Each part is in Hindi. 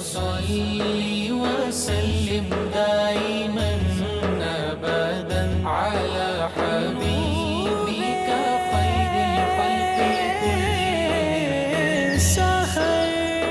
वसल्लि वसल्लिम दाइमन अबदन अला हबीबिका खैरिल खल्क़ि कुल्लिहिम सहर।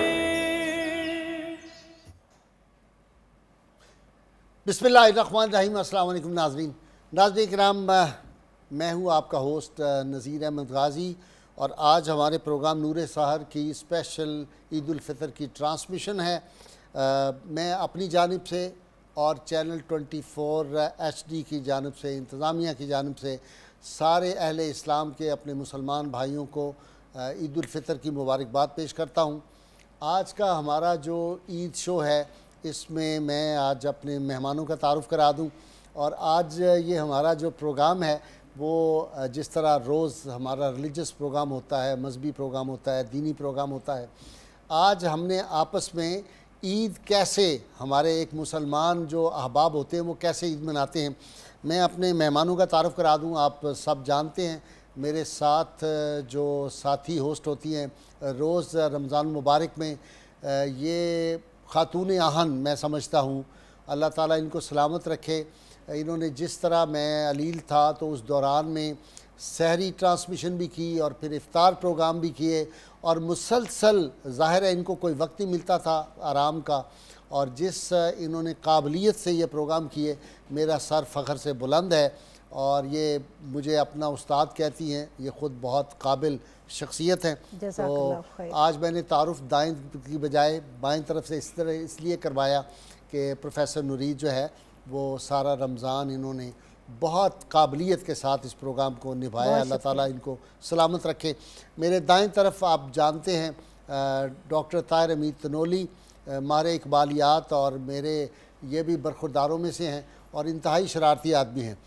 बिस्मिल्लाहिर्रहमानिर्रहीम। अस्सलाम वालेकुम नाज़रीन किराम, मैं हूँ आपका होस्ट नज़ीर अहमद गाज़ी और आज हमारे प्रोग्राम नूर सहर की स्पेशल ईद उल फितर की ट्रांसमिशन है। मैं अपनी जानिब से और चैनल 24 HD की जानिब से, इंतज़ामिया की जानिब से सारे अहले इस्लाम के अपने मुसलमान भाइयों को ईद उल फितर की मुबारकबाद पेश करता हूँ। आज का हमारा जो ईद शो है इसमें मैं आज अपने मेहमानों का तारुफ़ करा दूँ। और आज ये हमारा जो प्रोग्राम है वो जिस तरह रोज़ हमारा रिलीजियस प्रोग्राम होता है, मजहबी प्रोग्राम होता है, दीनी प्रोग्राम होता है, आज हमने आपस में ईद कैसे, हमारे एक मुसलमान जो अहबाब होते हैं वो कैसे ईद मनाते हैं, मैं अपने मेहमानों का तारुफ़ करा दूँ। आप सब जानते हैं मेरे साथ जो साथी होस्ट होती हैं रोज़ रमज़ान मुबारक में, ये ख़ातून आहन मैं समझता हूँ, अल्लाह ताला इनको सलामत रखे। इन्होंने जिस तरह मैं अलील था तो उस दौरान में सहरी ट्रांसमिशन भी की और फिर इफ्तार प्रोग्राम भी किए और मुसलसल ज़ाहिर है इनको कोई वक्त ही मिलता था आराम का, और जिस इन्होंने काबिलियत से ये प्रोग्राम किए, मेरा सर फ़ख्र से बुलंद है। और ये मुझे अपना उस्ताद कहती हैं, ये ख़ुद बहुत काबिल शख्सियत हैं। तो आज मैंने तारुफ़ दाएं की बजाय बाएं तरफ से इस तरह इसलिए करवाया कि प्रोफेसर नुरीद जो है वो सारा रमज़ान इन्होंने बहुत काबिलियत के साथ इस प्रोग्राम को निभाया। अल्लाह ताला इनको सलामत रखे। मेरे दाएं तरफ आप जानते हैं डॉक्टर ताहिर अमीद तनोली, मारे इकबालियात और मेरे ये भी बरखुरदारों में से हैं और इंतहाई शरारती आदमी हैं।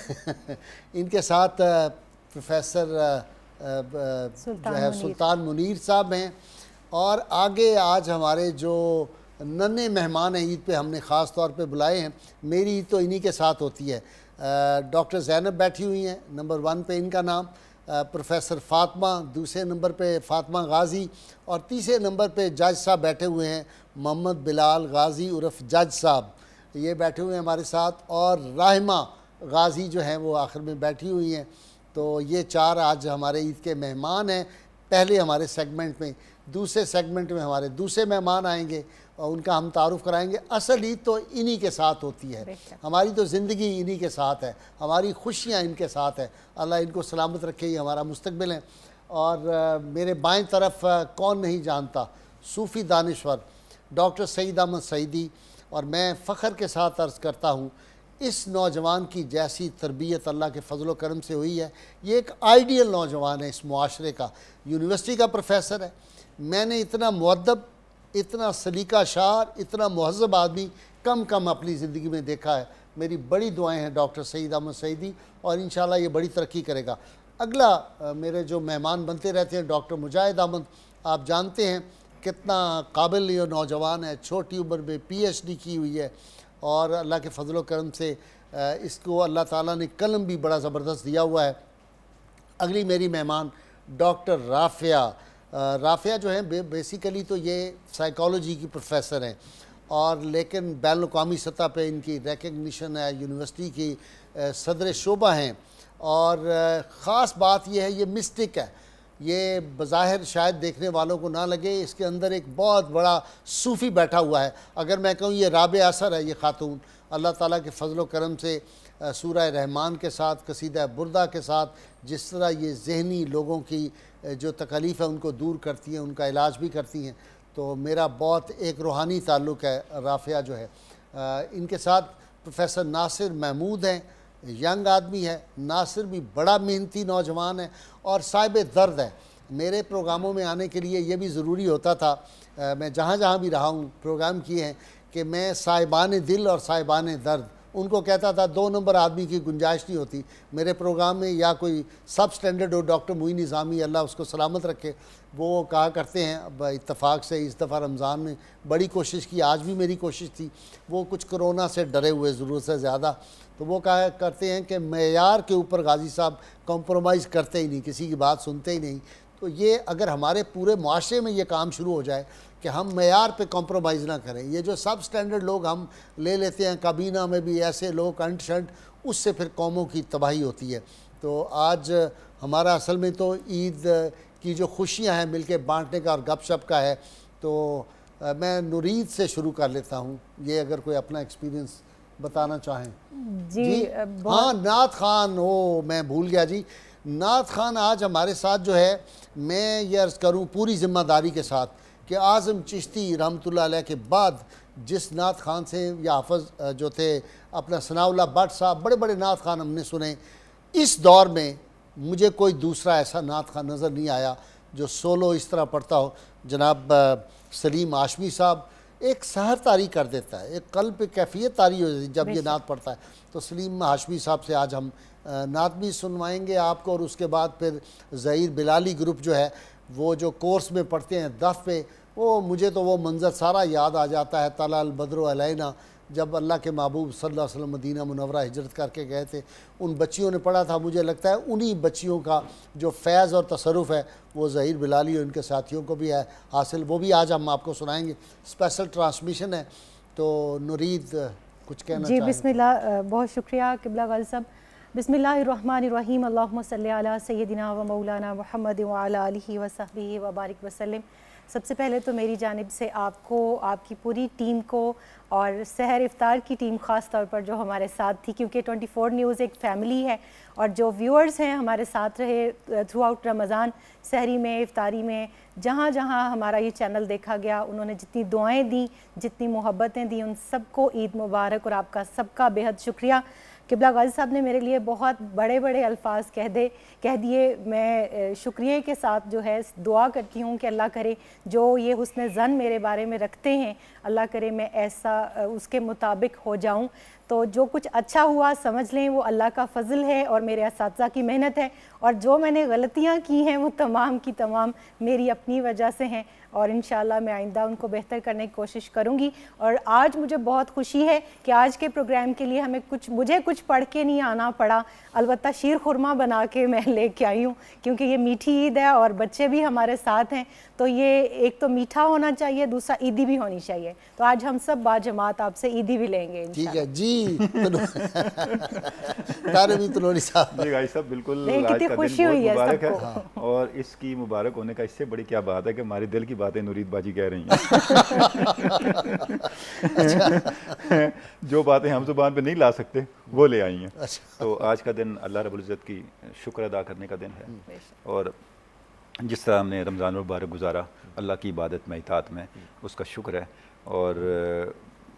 इनके साथ प्रोफेसर जो है सुल्तान मुनीर साहब हैं। और आगे आज हमारे जो नन्हे मेहमान हैं ईद पे हमने ख़ास तौर पे बुलाए हैं, मेरी ईद तो इन्हीं के साथ होती है। डॉक्टर ज़ैनब बैठी हुई हैं, नंबर 1 पे इनका नाम, प्रोफेसर फ़ातिमा दूसरे नंबर पे फ़ातिमा गाज़ी, और तीसरे नंबर पे जज साहब बैठे हुए हैं मोहम्मद बिलाल गाज़ी उर्फ़ जज साहब, ये बैठे हुए हैं हमारे साथ, और राहिमा गाज़ी जो हैं वो आखिर में बैठी हुई हैं। तो ये 4 आज हमारे ईद के मेहमान हैं पहले हमारे सेगमेंट में। दूसरे सेगमेंट में हमारे दूसरे मेहमान आएंगे और उनका हम तारुफ़ कराएंगे। असल ईद तो इन्हीं के साथ होती है, हमारी तो ज़िंदगी इन्हीं के साथ है, हमारी खुशियाँ इनके साथ है। अल्लाह इनको सलामत रखे, ये हमारा मुस्तकबिल है। और मेरे बाएं तरफ कौन नहीं जानता, सूफ़ी दानिश्वर डॉक्टर सईद अहमद सईदी, और मैं फ़ख्र के साथ अर्ज़ करता हूँ इस नौजवान की जैसी तरबियत अल्लाह के फ़ज़ल व करम से हुई है, ये एक आइडियल नौजवान है इस मुआशरे का। यूनिवर्सिटी का प्रोफेसर है। मैंने इतना मुअद्दब, इतना सलीका शार, इतना मुहज़्ज़ब आदमी कम अपनी ज़िंदगी में देखा है। मेरी बड़ी दुआएं हैं डॉक्टर सईद अहमद सईदी, और इंशाल्लाह ये बड़ी तरक्की करेगा। अगला मेरे जो मेहमान बनते रहते हैं डॉक्टर मुजाहिद अहमद, आप जानते हैं कितना काबिल ये नौजवान है, छोटी उम्र में PhD की हुई है, और अल्लाह के फ़ज़ल व करम से इसको अल्लाह ताला ने कलम भी बड़ा ज़बरदस्त दिया हुआ है। अगली मेरी मेहमान डॉक्टर राफ़िया जो है बेसिकली तो ये साइकोलॉजी की प्रोफेसर हैं, और लेकिन बैनुल-अक़वामी सतह पे इनकी रिकग्निशन है, यूनिवर्सिटी की सदर शोबा हैं। और ख़ास बात यह है ये मिस्टिक है, ये बज़ाहिर शायद देखने वालों को ना लगे, इसके अंदर एक बहुत बड़ा सूफ़ी बैठा हुआ है। अगर मैं कहूँ ये राबे असर है ये ख़ातून, अल्लाह ताला के फ़ज़ल व करम से सूरह रहमान के साथ, कसीदा बुर्दा के साथ जिस तरह ये ज़हनी लोगों की जो तकलीफ़ है उनको दूर करती हैं, उनका इलाज भी करती हैं। तो मेरा बहुत एक रूहानी ताल्लुक़ है राफ़िया जो है। इनके साथ प्रोफेसर नासिर महमूद हैं, यंग आदमी है। नासिर भी बड़ा मेहनती नौजवान है और साहिब दर्द है। मेरे प्रोग्रामों में आने के लिए ये भी ज़रूरी होता था, मैं जहाँ जहाँ भी रहा हूँ प्रोग्राम किए हैं, कि मैं साहिबान दिल और साहिबान दर्द उनको कहता था, 2 नंबर आदमी की गुंजाइश नहीं होती मेरे प्रोग्राम में। या कोई सब स्टैंडर्ड हो, डॉक्टर मुईन निज़ामी अल्लाह उसको सलामत रखे, वो कहा करते हैं, अब इत्तफ़ाक़ से इस दफ़ा रमज़ान में बड़ी कोशिश की, आज भी मेरी कोशिश थी, वो कुछ कोरोना से डरे हुए ज़रूरत से ज़्यादा, तो वो कहा करते हैं कि मेयार के ऊपर गाज़ी साहब कॉम्प्रोमाइज़ करते ही नहीं, किसी की बात सुनते ही नहीं। तो ये अगर हमारे पूरे मुआशरे में ये काम शुरू हो जाए कि हम मेयार पे कॉम्प्रोमाइज़ ना करें, ये जो सब स्टैंडर्ड लोग हम ले लेते हैं, काबीना में भी ऐसे लोग अंट शंट, उससे फिर कौमों की तबाही होती है। तो आज हमारा असल में तो ईद की जो खुशियाँ हैं मिलके बांटने का और गपशप का है। तो मैं नुरीद से शुरू कर लेता हूँ, ये अगर कोई अपना एक्सपीरियंस बताना चाहें। जी हाँ, नात खान, ओ मैं भूल गया जी, नात खान आज हमारे साथ जो है, मैं ये अर्ज़ करूँ पूरी ज़िम्मेदारी के साथ कि आज़म चिश्ती रहमतुल्लाह अलैह के बाद जिस नात खान से या हाफ़िज़ जो थे अपना सनाउल्लाह भट्ट साहब, बड़े बड़े नात खान हमने सुने, इस दौर में मुझे कोई दूसरा ऐसा नात खान नज़र नहीं आया जो सोलो इस तरह पढ़ता हो। जनाब सलीम हाशमी साहब एक सहर तारी कर देता है, एक कल्ब पे कैफियत तारी हो जाती है जब ये नात पढ़ता है। तो सलीम हाशमी साहब से आज हम नात भी सुनवाएंगे आपको, और उसके बाद फिर ज़हीर बिलाली ग्रुप जो है वो जो कोर्स में पढ़ते हैं दफ़ पे, वो मुझे तो वो मंज़र सारा याद आ जाता है, तला अल बद्र अलैना, जब अल्लाह के महबूब सल्लल्लाहु अलैहि वसल्लम मदीना मुनव्वरा हिजरत करके गए थे, उन बच्चियों ने पढ़ा था। मुझे लगता है उन्हीं बच्चियों का जो फैज़ और तसरुफ़ है वो ज़हीर बिलाली और उनके साथियों को भी है हासिल, वो भी आज हम आपको सुनाएंगे। स्पेशल ट्रांसमिशन है। तो नुरीद कुछ कहना जी, चाहें? बिस्मिल्लाह, बहुत शुक्रिया किबला गाज़ी साहब। बिस्मिल्लाहिर्रहमानिर्रहीम, अल्लाहुम्मा सल्ली अला सय्यदिना व मौलाना मुहम्मद व अला आलिहि व सहबिहि व बारिक वसल्लम। सबसे पहले तो मेरी जानिब से आपको, आपकी पूरी टीम को और सहर इफ्तार की टीम ख़ास तौर पर जो हमारे साथ थी, क्योंकि 24 न्यूज़ एक फ़ैमिली है, और जो व्यूअर्स हैं हमारे साथ रहे थ्रू आउट रमज़ान, सहरी में, इफ्तारी में, जहाँ जहाँ हमारा ये चैनल देखा गया, उन्होंने जितनी दुआएं दी, जितनी मोहब्बतें दी, उन सबको ईद मुबारक और आपका सबका बेहद शुक्रिया। किबला गाज़ी साहब ने मेरे लिए बहुत बड़े बड़े अल्फाज कह दिए। मैं शुक्रिया के साथ जो है दुआ करती हूँ कि अल्लाह करे जो ये हुस्न ज़न मेरे बारे में रखते हैं, अल्लाह करे मैं ऐसा उसके मुताबिक हो जाऊँ। तो जो कुछ अच्छा हुआ समझ लें वो अल्लाह का फ़ज़ल है और मेरे असातिज़ा की मेहनत है, और जो मैंने गलतियाँ की हैं वो तमाम की तमाम मेरी अपनी वजह से हैं, और इंशाल्लाह मैं आइंदा उनको बेहतर करने की कोशिश करूँगी। और आज मुझे बहुत खुशी है कि आज के प्रोग्राम के लिए हमें मुझे कुछ पढ़ के नहीं आना पड़ा, अलबत्ता शीर खुरमा बना के मैं लेके आई हूँ, क्योंकि ये मीठी ईद है और बच्चे भी हमारे साथ हैं, तो ये एक तो मीठा होना चाहिए, दूसरा ईदी भी होनी चाहिए। तो आज हम सब बाजमात आपसे ईदी भी लेंगे। ठीक है जी। तारवी तनोरी साहब, जी गाइस साहब, बिल्कुल कितनी आज का खुशी दिन हुई बहुत है मुबारक है, सबको। और इसकी मुबारक होने का इससे बड़ी क्या बात है कि हमारे दिल की बातें नुरीद बाजी कह रही हैं। जो बातें हम जुबान पे नहीं ला सकते वो ले आई हैं। तो आज का दिन अल्लाह रब्बुल इज़्ज़त की शुक्र अदा करने का दिन है, और जिस तरह हमने रमज़ान मुबारक गुजारा अल्लाह की इबादत में, इताअत में, उसका शुक्र है। और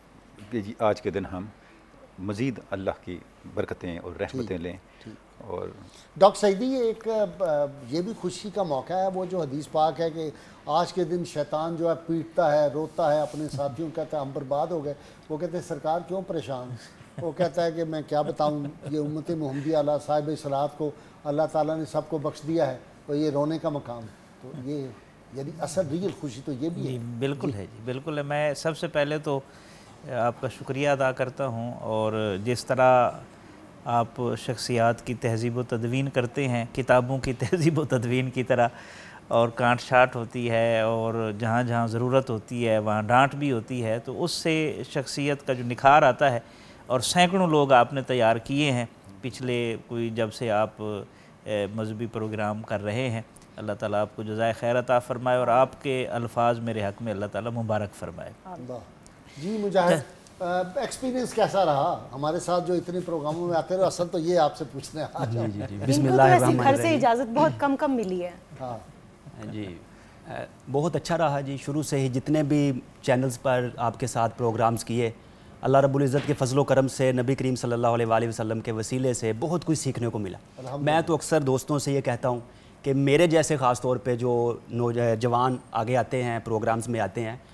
आज के दिन हम मज़ीद अल्लाह की बरकतें और रहमतें लें। और डॉक्टर सईदी, ये भी खुशी का मौका है, वो जो हदीस पाक है कि आज के दिन शैतान जो है पीटता है, रोता है अपने साथियों, कहता है हम बर्बाद हो गए। वो कहते हैं सरकार क्यों परेशान? वो कहता है कि मैं क्या बताऊं, ये उम्मत मुहम्मदी आला साहिब सलात को अल्लाह ताला ने सबको बख्श दिया है, तो ये रोने का मकाम। तो ये यानी असल रियल खुशी तो ये भी है। बिल्कुल है जी, बिल्कुल है। मैं सबसे पहले तो आपका शुक्रिया अदा करता हूँ, और जिस तरह आप शख्सियात की तहज़ीब व तदवीन करते हैं, किताबों की तहज़ीब व तदवीन की तरह, और काट छाट होती है, और जहाँ जहाँ ज़रूरत होती है वहाँ डांट भी होती है, तो उससे शख्सियत का जो निखार आता है। और सैकड़ों लोग आपने तैयार किए हैं पिछले कोई जब से आप मजहबी प्रोग्राम कर रहे हैं। अल्लाह ताला आपको जज़ाए खैर अता फ़रमाए, और आपके अल्फाज मेरे हक़ में अल्लाह ताला मुबारक फ़रमाए। जी मुजाहिद, एक्सपीरियंस कैसा रहा हमारे साथ जो इतने प्रोग्रामों में आते रहे? असल तो ये आपसे पूछने आ जी जी जी, बिस्मिल्लाह। घर से इजाज़त बहुत कम मिली है। हाँ जी, बहुत अच्छा रहा जी। शुरू से ही जितने भी चैनल्स पर आपके साथ प्रोग्राम्स किए, अल्लाह रब्बुल इज़्ज़त के फजलो करम से, नबी करीम सल्लल्लाहु अलैहि वसल्लम के वसीले से बहुत कुछ सीखने को मिला। मैं तो अक्सर दोस्तों से ये कहता हूँ कि मेरे जैसे ख़ास तौर पे जो जवान आगे आते हैं, प्रोग्राम्स में आते हैं,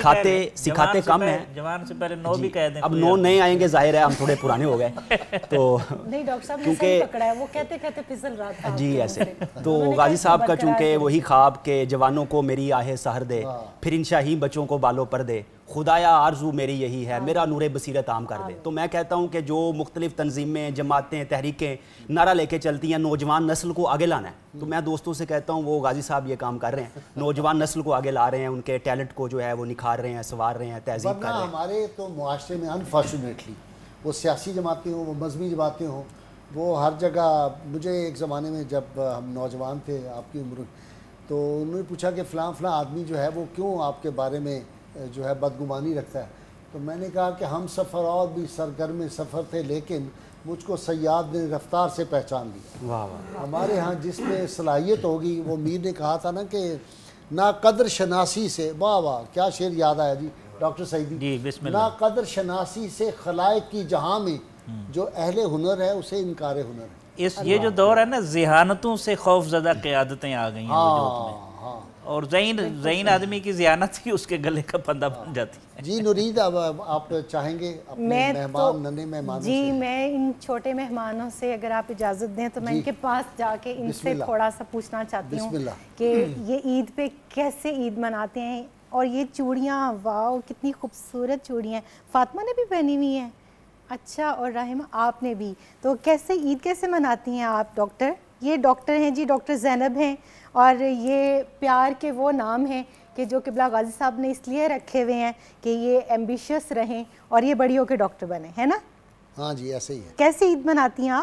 सिखाते कम हैं। जवान से पहले नो भी कह दें। अब नो नए आएंगे, जाहिर है हम थोड़े पुराने हो गए। तो नहीं डॉक्टर साहब ने सही पकड़ा है, वो कहते फिसल रहा था जी ऐसे। तो गाजी साहब का चूँकि वही ख्वाब के जवानों को मेरी आहे सहर दे, फिर इन शाही बच्चों को बालों पर दे, खुदाया आरजू मेरी यही है, मेरा नूर बसीरत आम कर दे। तो मैं कहता हूँ कि जो मुख्तलिफ तंजीमें, जमातें, तहरीकें नारा लेके चलती हैं नौजवान नस्ल को आगे लाना है, तो मैं दोस्तों से कहता हूँ वो गाजी साहब ये काम कर रहे हैं, नौजवान नस्ल को आगे ला रहे हैं, उनके टैलेंट को जो है वो निखार रहे हैं, संवार रहे हैं, तहजीब कर रहे हैं। हमारे तो मुआशरे में अनफॉर्चुनेटली वो सियासी जमातें हों, वो मजहबी जमातें हों, वो हर जगह, मुझे एक ज़माने में जब हम नौजवान थे आपकी उम्र, तो उन्होंने पूछा कि फ़लाँ फ़लाँ आदमी जो है वो क्यों आपके बारे में जो है बदगुमानी रखता है। तो मैंने कहा कि हम सफ़र और भी सरगर्म सफ़र थे, लेकिन मुझको सयाद ने रफ्तार से पहचान लिया। वाह वाह। हमारे यहाँ जिसमें सलाहियत होगी, वो मीर ने कहा था ना कि ना कदर शनासी से, वाह वाह क्या शेर याद आया जी डॉक्टर सईदी जी, बिस्मिल्लाह। ना कदर शनासी से खलाइक की जहाँ में जो अहले हुनर है उसे इनकार हुनर है। ये जो दौर है ना, जिहानतों से खौफजदा क़यादतें आ गई हैं वजूद में, हाँ और ज़हीन आदमी की ज़ियानत ही उसके गले का फंदा बन जाती है। जी नुरीद, अब आप चाहेंगे अपने मेहमान, नन्हे मेहमानों जी से? मैं इन छोटे मेहमानों से अगर आप इजाज़त दें तो मैं इनके पास जाके इनसे बिस्मिल्लाह। थोड़ा सा पूछना चाहती हूँ बिस्मिल्लाह। कि ये ईद पे कैसे ईद मनाते हैं, और ये चूड़ियाँ, वाह कितनी खूबसूरत चूड़ियाँ फातिमा ने भी पहनी हुई हैं। अच्छा, और राहिमा आपने भी, तो कैसे ईद कैसे मनाती हैं आप डॉक्टर? ये डॉक्टर हैं जी, डॉक्टर ज़ैनब हैं, और ये प्यार के वो नाम हैं कि जो किबला गाजी साहब ने इसलिए रखे हुए हैं कि ये एम्बिशियस रहें और ये बड़ी होकर डॉक्टर बने, है ना? हाँ जी ऐसे ही है। कैसे ईद मनाती हैं आप?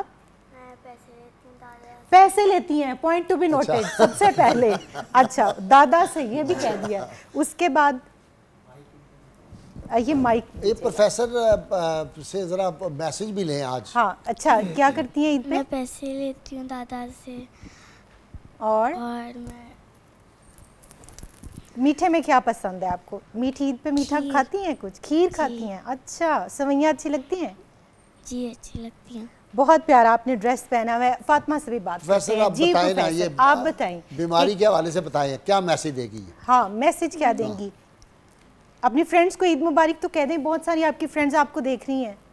पैसे लेती हैं, पॉइंट टू बी नोटेड सबसे पहले। अच्छा, दादा से ये भी कह दिया। उसके बाद ये माइक, ये प्रोफेसर से ज़रा मैसेज भी लें आज। हाँ अच्छा, क्या करती हैं ईद पे? मैं पैसे लेती हूँ दादा से, और मैं मीठे में क्या पसंद है आपको? मीठी ईद पे मीठा खीर। खाती हैं कुछ? खीर खाती हैं? अच्छा, सवैयाँ अच्छी लगती हैं? जी अच्छी लगती हैं। बहुत प्यारा आपने ड्रेस पहना हुआ है। फातिमा से भी बात करते प्रोफेसर हैं। आप जी बताएं ना, प्रोफेसर, ये आप बताएं बीमारी के हवाले से बताएं, क्या मैसेज देगी ये? हाँ, मैसेज क्या देंगी? अपनी फ्रेंड्स को ईद मुबारक तो कह दें, बहुत सारी आपकी फ्रेंड्स आपको देख रही हैं।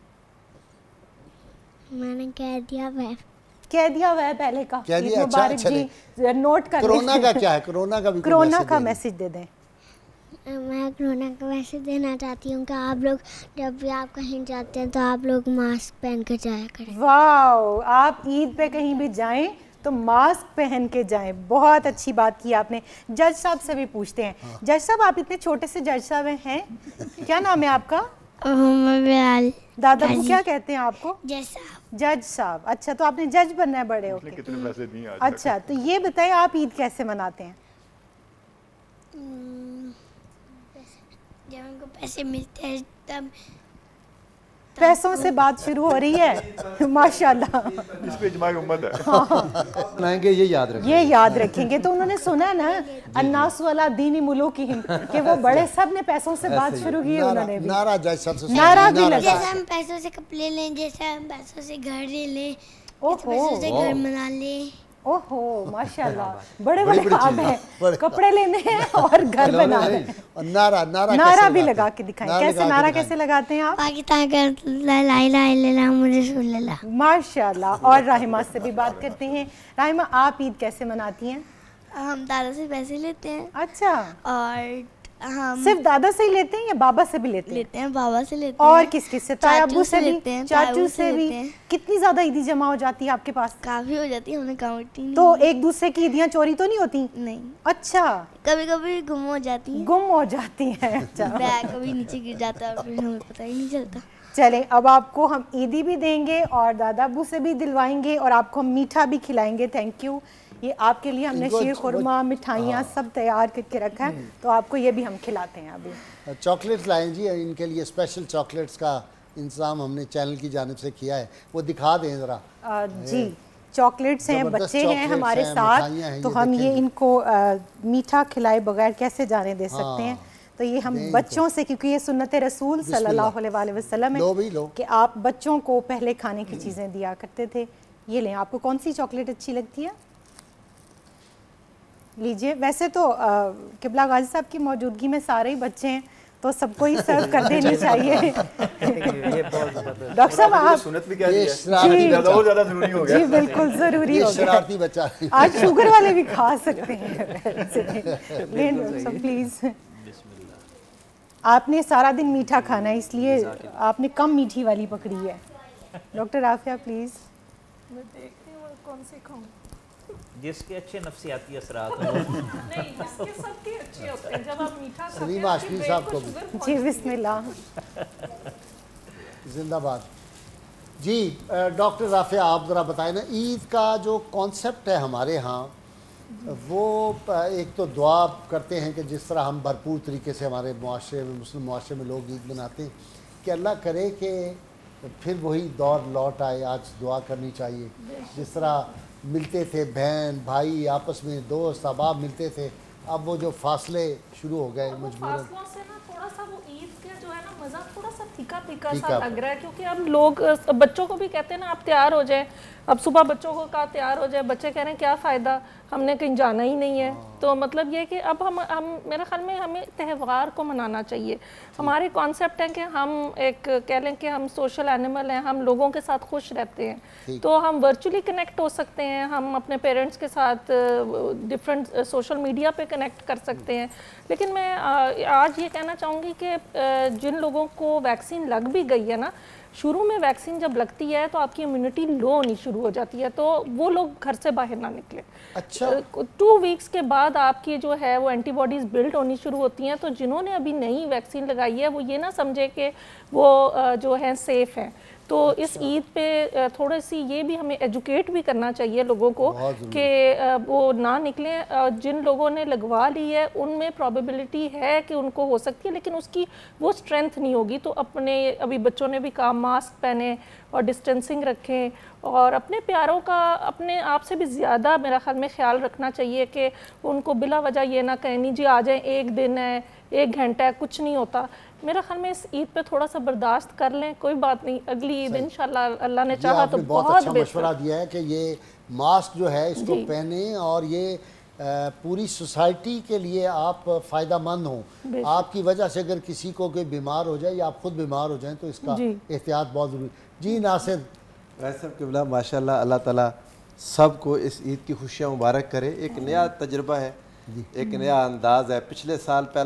मैंने कह दिया कह दिया हुआ है पहले का। कह ईद दिया, अच्छा, मुबारक चले। जी, नोट कर कोरोना का क्या है? कोरोना का भी कोई कोरोना मैसेज का देंगे? मैसेज दे दें। मैं कोरोना का मैसेज देना चाहती हूँ कि आप लोग जब भी आप कहीं जाते हैं तो आप लोग मास्क पहन कर जाया करें। वाओ, आप ईद पे कहीं भी जाएं तो मास्क पहन के जाएं। बहुत अच्छी बात की आपने। जज साहब से भी पूछते हैं। जज साहब, आप इतने छोटे से जज साहब हैं, क्या नाम है आपका? दादा को क्या कहते हैं आपको? जज साहब। अच्छा, तो आपने जज बनना है बड़े होके? कितने पैसे दिए आज तक? अच्छा, तो ये बताएं आप ईद कैसे मनाते हैं? जब उनको पैसे मिलते हैं तब पैसों से बात शुरू हो रही है। माशाल्लाह, इस पे इजमाई उम्मत है। अपनाएंगे, ये याद रखेंगे। ये याद रखेंगे। तो उन्होंने सुना है ना, अन्नास वाला दीनी मुलूकिहिम, कि वो बड़े सब ने पैसों से बात शुरू की है। उन्होंने भी नारा जज सबसे नारा भी लगा। जैसे हम पैसों से कपड़े लें, जैसे हम पैसों से घर ले लें, पैसों से घर बना लें। ओहो माशाल्लाह, बड़े बड़े काम हैं, कपड़े लेने हैं और घर बनाने हैं। और नारा नारा भी लगा के दिखाएं। कैसे नारा कैसे लगाते हैं आप? पाकिस्तान का ला इलाहा इल्लल्लाह मुहम्मद रसूलुल्लाह। माशाल्लाह। और राहिमा से भी बात करते हैं। राहिमा, आप ईद कैसे मनाती हैं? हम दादा से पैसे लेते हैं। अच्छा, और हम सिर्फ दादा से ही लेते हैं या बाबा से भी लेते हैं? बाबा से लेते हैं। और किस किस से? ताया अब्बू से भी, लेते हैं, चाचू से भी। लेते हैं। कितनी ज्यादा ईदी जमा हो जाती है आपके पास? काफी हो जाती है, हमें काउंट ही नहीं। तो एक दूसरे की ईदियाँ चोरी तो नहीं होती? नहीं, अच्छा, कभी कभी गुम हो जाती है, गुम हो जाती है। अच्छा, बैग कभी नीचे गिर जाता है, फिर हमें पता ही नहीं चलता। चलें, अब आपको हम ईदी भी देंगे और दादा अब्बू से भी दिलवाएंगे और आपको हम मीठा भी खिलाएंगे। Thank you. ये आपके लिए हमने शीर खुरमा, मिठाइयाँ सब तैयार करके रखा है, तो आपको ये भी हम खिलाते हैं अभी। चॉकलेट्स लाएं जी, इनके लिए स्पेशल चॉकलेट्स का इंतज़ाम हमने चैनल की जानिब से किया है, वो दिखा दें ज़रा। जी, चॉकलेट्स हैं, ज़बरदस्त बच्चे हैं चॉकलेट्स हमारे हैं, साथ, मिठाइयाँ हैं, तो ये हम ये देखेंगे। इनको मीठा खिलाए बगैर कैसे जाने दे सकते हैं। तो ये हम नहीं बच्चों से, क्योंकि ये सुन्नत रसूल सल्लल्लाहु अलैहि वसल्लम लो भी है लो। कि आप बच्चों को पहले खाने की चीज़ें दिया करते थे। ये लें, आपको कौन सी चॉकलेट अच्छी लगती है? लीजिए। वैसे तो किबला गाजी साहब की मौजूदगी में सारे ही बच्चे हैं, तो सबको ही सर्व कर देनी चाहिए। डॉक्टर साहब, आप सुन्नत भी क्या ये दी है? शरारती ज़्यादा बहुत ज़्यादा ज़रूरी हो गया। जी बिल्कुल ज़रूरी ये हो गया। शरारती बच्चा है। आज शुगर वाले भी खा सकते हैं। लें डॉक्टर साहब प्लीज़। आपने सारा दिन मीठा खाना है, इसलिए आपने कम मीठी वाली पकड़ी है। Doctor Aafia please. मैं देखती हूँ कौन सी खाऊं। जिसके अच्छे नफ्सियाती असरात हों। नहीं, इसके सबके अच्छे होते हैं जब आप मीठा खाते हैं। सलीमा आशमी साहब को भी। जी बिस्मिल्लाह। जिंदाबाद। जी डॉक्टर राफिया, आप ज़रा बताएं ना, ईद का जो कॉन्सेप्ट है हमारे यहाँ, वो एक तो दुआ करते हैं कि जिस तरह हम भरपूर तरीके से हमारे मुआशरे में, मुस्लिम मुआशरे में लोग ईद मनाते हैं, कि अल्लाह करे कि फिर वही दौर लौट आए। आज दुआ करनी चाहिए, जिस तरह मिलते थे बहन भाई आपस में, दोस्त अहबाब मिलते थे, अब वो जो फासले शुरू हो गए मजबूरन। फासलों से ना थोड़ा सा वो ईद का जो है ना मज़ा थोड़ा सा फीका फीका सा फीका। लग रहा है, क्योंकि अब लोग बच्चों को भी कहते हैं ना आप तैयार हो जाए। अब सुबह बच्चों को कहा तैयार हो जाए, बच्चे कह रहे हैं क्या फ़ायदा, हमने कहीं जाना ही नहीं है। तो मतलब ये कि अब हम मेरे ख्याल में हमें त्यौहार को मनाना चाहिए। हमारे कॉन्सेप्ट है कि हम एक कह लें कि हम सोशल एनिमल हैं, हम लोगों के साथ खुश रहते हैं, तो हम वर्चुअली कनेक्ट हो सकते हैं, हम अपने पेरेंट्स के साथ डिफरेंट सोशल मीडिया पे कनेक्ट कर सकते हैं। लेकिन मैं आज ये कहना चाहूँगी कि जिन लोगों को वैक्सीन लग भी गई है ना, शुरू में वैक्सीन जब लगती है तो आपकी इम्यूनिटी लो होनी शुरू हो जाती है, तो वो लोग घर से बाहर ना निकले। अच्छा। 2 वीक्स के बाद आपकी जो है वो एंटीबॉडीज़ बिल्ड होनी शुरू होती हैं। तो जिन्होंने अभी नई वैक्सीन लगाई है वो ये ना समझे कि वो जो है सेफ़ हैं। तो इस ईद पे थोड़ी सी ये भी हमें एजुकेट भी करना चाहिए लोगों को कि वो ना निकलें। जिन लोगों ने लगवा ली है उनमें प्रोबेबिलिटी है कि उनको हो सकती है, लेकिन उसकी वो स्ट्रेंथ नहीं होगी। तो अपने अभी बच्चों ने भी कहा मास्क पहने और डिस्टेंसिंग रखें, और अपने प्यारों का अपने आप से भी ज़्यादा मेरा ख्याल में ख्याल रखना चाहिए कि उनको बिला वजह ये ना कहें नहीं जी आ जाएँ, एक दिन है, 1 घंटा है, कुछ नहीं होता। मेरा ख्याल में इस ईद पे थोड़ा सा बर्दाश्त कर लें, कोई बात नहीं, अगली ईद इंशाल्लाह अल्लाह ने चाहा तो बहुत अच्छा मशवरा दिया है कि ये मास्क जो है इसको पहने, और ये पूरी सोसाइटी के लिए आप फ़ायदामंद हों। आपकी वजह से अगर किसी को कोई बीमार हो जाए या आप खुद बीमार हो जाएं तो इसका एहतियात बहुत ज़रूरी। जी नासिर। वैसे किबला माशाल्लाह, अल्लाह ताला सबको इस ईद की खुशियाँ मुबारक करे। एक नया तजुर्बा है, एक नया अंदाज है। पिछले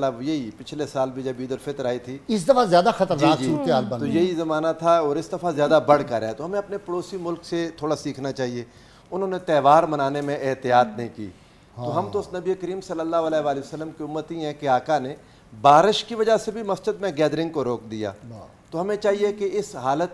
साल भी जब ईद उल फितर आई थी, इस दफ़ा ज़्यादा खतरनाक सूरत-ए-हाल बन तो गई। यही ज़माना था और इस दफ़ा ज़्यादा बढ़ कर है। तो हमें अपने पड़ोसी मुल्क से थोड़ा सीखना चाहिए। उन्होंने त्यौहार मनाने में एहतियात नहीं की, तो हम तो उस नबी करीम सल्लल्लाहु अलैहि वसल्लम की उम्मती हैं कि आका ने बारिश की वजह से भी मस्जिद में गैदरिंग को रोक दिया। तो हमें चाहिए कि इस हालत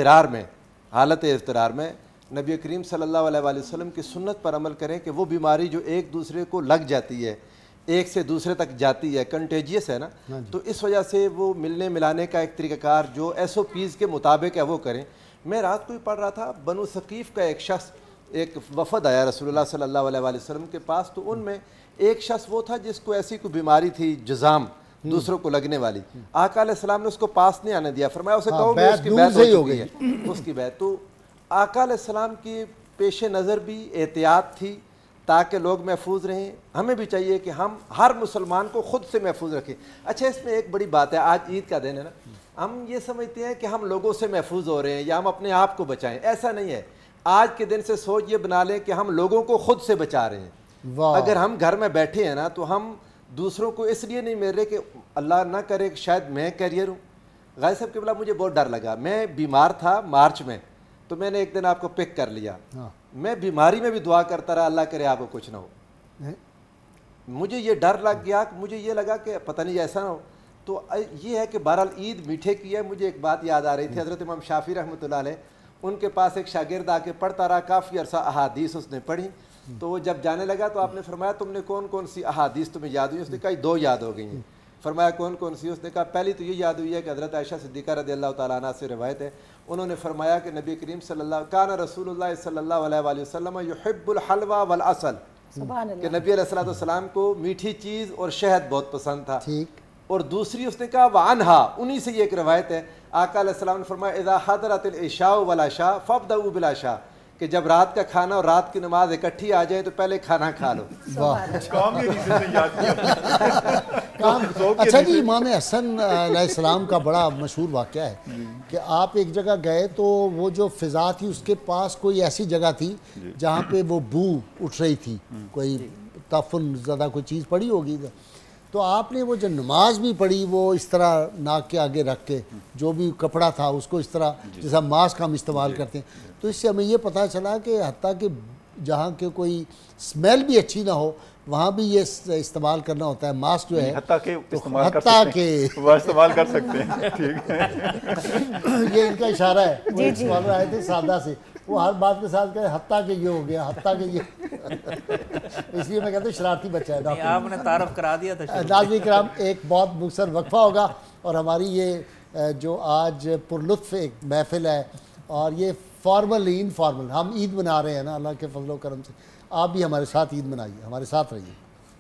इज़्तिरार में नबी करीम सल्लल्लाहु अलैहि वसल्लम की सुन्नत पर अमल करें कि वो बीमारी जो एक दूसरे को लग जाती है, एक से दूसरे तक जाती है, कंटेजियस है ना, तो इस वजह से वो मिलने मिलाने का एक तरीक़ाकार जो SOPs के मुताबिक है वो करें। मैं रात को ही पढ़ रहा था, बनु सकीफ़ का एक शख्स, एक वफ़द आया रसूलुल्लाह सल्लल्लाहु अलैहि वसल्लम के पास, तो उनमें एक शख्स वो था जिसको ऐसी कोई बीमारी थी जुज़ाम, दूसरों को लगने वाली। आका अलैहिस्सलाम ने उसको पास नहीं आने दिया, फरमाया उसे कहो कि उसकी बैत हो गई है, उसकी बैत। तो आका अलैहिस्सलाम की पेश नज़र भी एहतियात थी ताकि लोग महफूज रहें। हमें भी चाहिए कि हम हर मुसलमान को ख़ुद से महफूज रखें। अच्छा, इसमें एक बड़ी बात है, आज ईद का दिन है ना, हम ये समझते हैं कि हम लोगों से महफूज हो रहे हैं या हम अपने आप को बचाएं। ऐसा नहीं है। आज के दिन से सोच ये बना लें कि हम लोगों को खुद से बचा रहे हैं। अगर हम घर में बैठे हैं ना, तो हम दूसरों को इसलिए नहीं मिल रहे कि अल्लाह ना करे कि शायद मैं कैरियर हूँ। गाय साहब के बोला मुझे बहुत डर लगा, मैं बीमार था मार्च में, तो मैंने एक दिन आपको पिक कर लिया। मैं बीमारी में भी दुआ करता रहा, अल्लाह करे आपको कुछ ना हो। मुझे ये डर लग गया, मुझे ये लगा कि पता नहीं ऐसा ना हो। तो ये है कि बहरहाल ईद मीठे की है। मुझे एक बात याद आ रही थी, हज़रत इमाम शाफी रहमतुल्लाह अलैह, उनके पास एक शागिर्द आके पढ़ता रहा, काफ़ी अरसा अहादीस उसने पढ़ी। तो वो जब जाने लगा तो आपने फरमाया तुमने कौन कौन सी अहादीस तुम्हें याद हुई? उसने कहा 2 याद हो गई हैं। फरमाया कौन कौन सी? उसने कहा पहली तो ये याद हुई है कि हज़रत आयशा सिद्दीक़ा रज़ियल्लाहु तआला अन्हा से रिवायत है, उन्होंने फरमाया कि नबी करीम काना रसूलुल्लाह सल्लल्लाहु अलैहि वसल्लम युहिब्बुल हलवा वल असल, कि नबी अलैहिस्सलाम को मीठी चीज़ और शहद बहुत पसंद था। और दूसरी उसने कहा वानहा, उन्हीं से ये एक रिवायत है, आका अलैहिस्सलाम ने फरमाया इज़ा हदरतिल इशा वल अशा फब्दउ बिल अशा, कि जब रात का खाना और रात की नमाज इकट्ठी आ जाए तो पहले खाना खा लो। अच्छा जी, इमाम हसन अलैहिस्सलाम का बड़ा मशहूर वाक़या है कि आप एक जगह गए तो वो जो फ़िज़ा थी उसके पास कोई ऐसी जगह थी जहाँ पे वो बू उठ रही थी, कोई तफन ज़्यादा कोई चीज़ पड़ी होगी, तो आपने वो जो नमाज भी पढ़ी वो इस तरह नाक के आगे रख के, जो भी कपड़ा था उसको इस तरह जैसा मास्क हम इस्तेमाल करते हैं, तो इससे हमें ये पता चला कि हत्ता कि जहाँ के कोई स्मेल भी अच्छी ना हो वहाँ भी ये इस्तेमाल करना होता है मास्क जो है, हत्ता के तो इस्तेमाल हत्ता कर सकते के हैं, वो इस्तेमाल कर सकते हैं। ठीक है, ये इनका इशारा है। वो एक स्कॉलर आए थे सादा से, वो हर बात के साथ कहे हत्ता के ये हो गया, हत्ता के ये इसलिए मैं कहता हूँ शरारती बच्चा है डॉक्टर। आपने तारफ करा दिया था। नाज़रीन किराम, एक बहुत मुख्तसर वक्फा होगा और हमारी ये जो आज पुरलुत्फ एक महफिल है, और ये फॉर्मल इनफॉर्मल हम ईद मना रहे हैं ना अल्लाह के फजल करम से, आप भी हमारे साथ ईद मनाइए, हमारे साथ रहिए।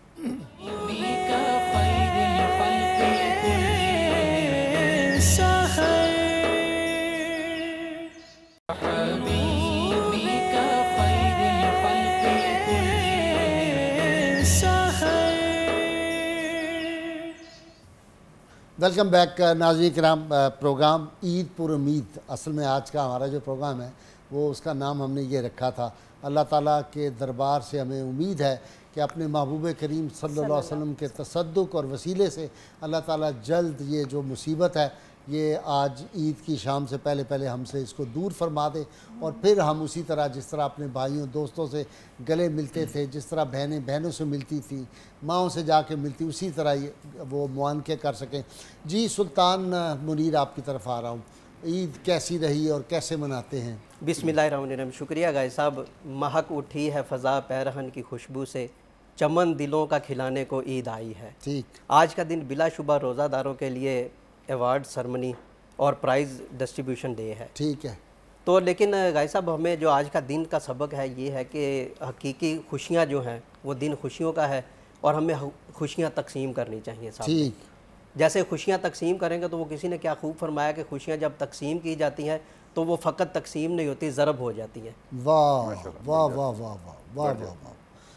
वेलकम बैक नाज़रीन किराम। प्रोग्राम ईद पुर उम्मीद, असल में आज का हमारा जो प्रोग्राम है वो उसका नाम हमने ये रखा था। अल्लाह ताला के दरबार से हमें उम्मीद है कि अपने महबूब करीम सल्लल्लाहु अलैहि वसल्लम के तसद्दुक़ और वसीले से अल्लाह ताला जल्द ये जो मुसीबत है ये आज ईद की शाम से पहले पहले हमसे इसको दूर फरमा दे, और फिर हम उसी तरह जिस तरह अपने भाइयों दोस्तों से गले मिलते थे, जिस तरह बहनें बहनों से मिलती थी, माँओं से जाके मिलती, उसी तरह ये वो मुआनके कर सकें। जी सुल्तान मुनीर आपकी तरफ आ रहा हूँ, ईद कैसी रही और कैसे मनाते हैं? बिस्मिल्लाहिर्रहमानिर्रहीम। शुक्रिया गाय साहब। महक उठी है फ़ज़ा पैरहन की खुशबू से, चमन दिलों का खिलाने को ईद आई है। ठीक, आज का दिन बिलाशुबा रोज़ादारों के लिए अवार्ड सरमनी और प्राइज़ डिस्ट्रीब्यूशन डे है। ठीक है। तो लेकिन गाय साहब हमें जो आज का दिन का सबक है ये है कि हकीकी खुशियाँ जो हैं वो दिन खुशियों का है, और हमें खुशियाँ तकसीम करनी चाहिए साहब। ठीक, जैसे खुशियाँ तकसीम करेंगे तो वो किसी ने क्या खूब फरमाया कि खुशियाँ जब तकसीम की जाती हैं तो वो फ़कत तकसीम नहीं होती, ज़रब हो जाती है। वाह वाह वाह वाह वाह वाह वाह वाह।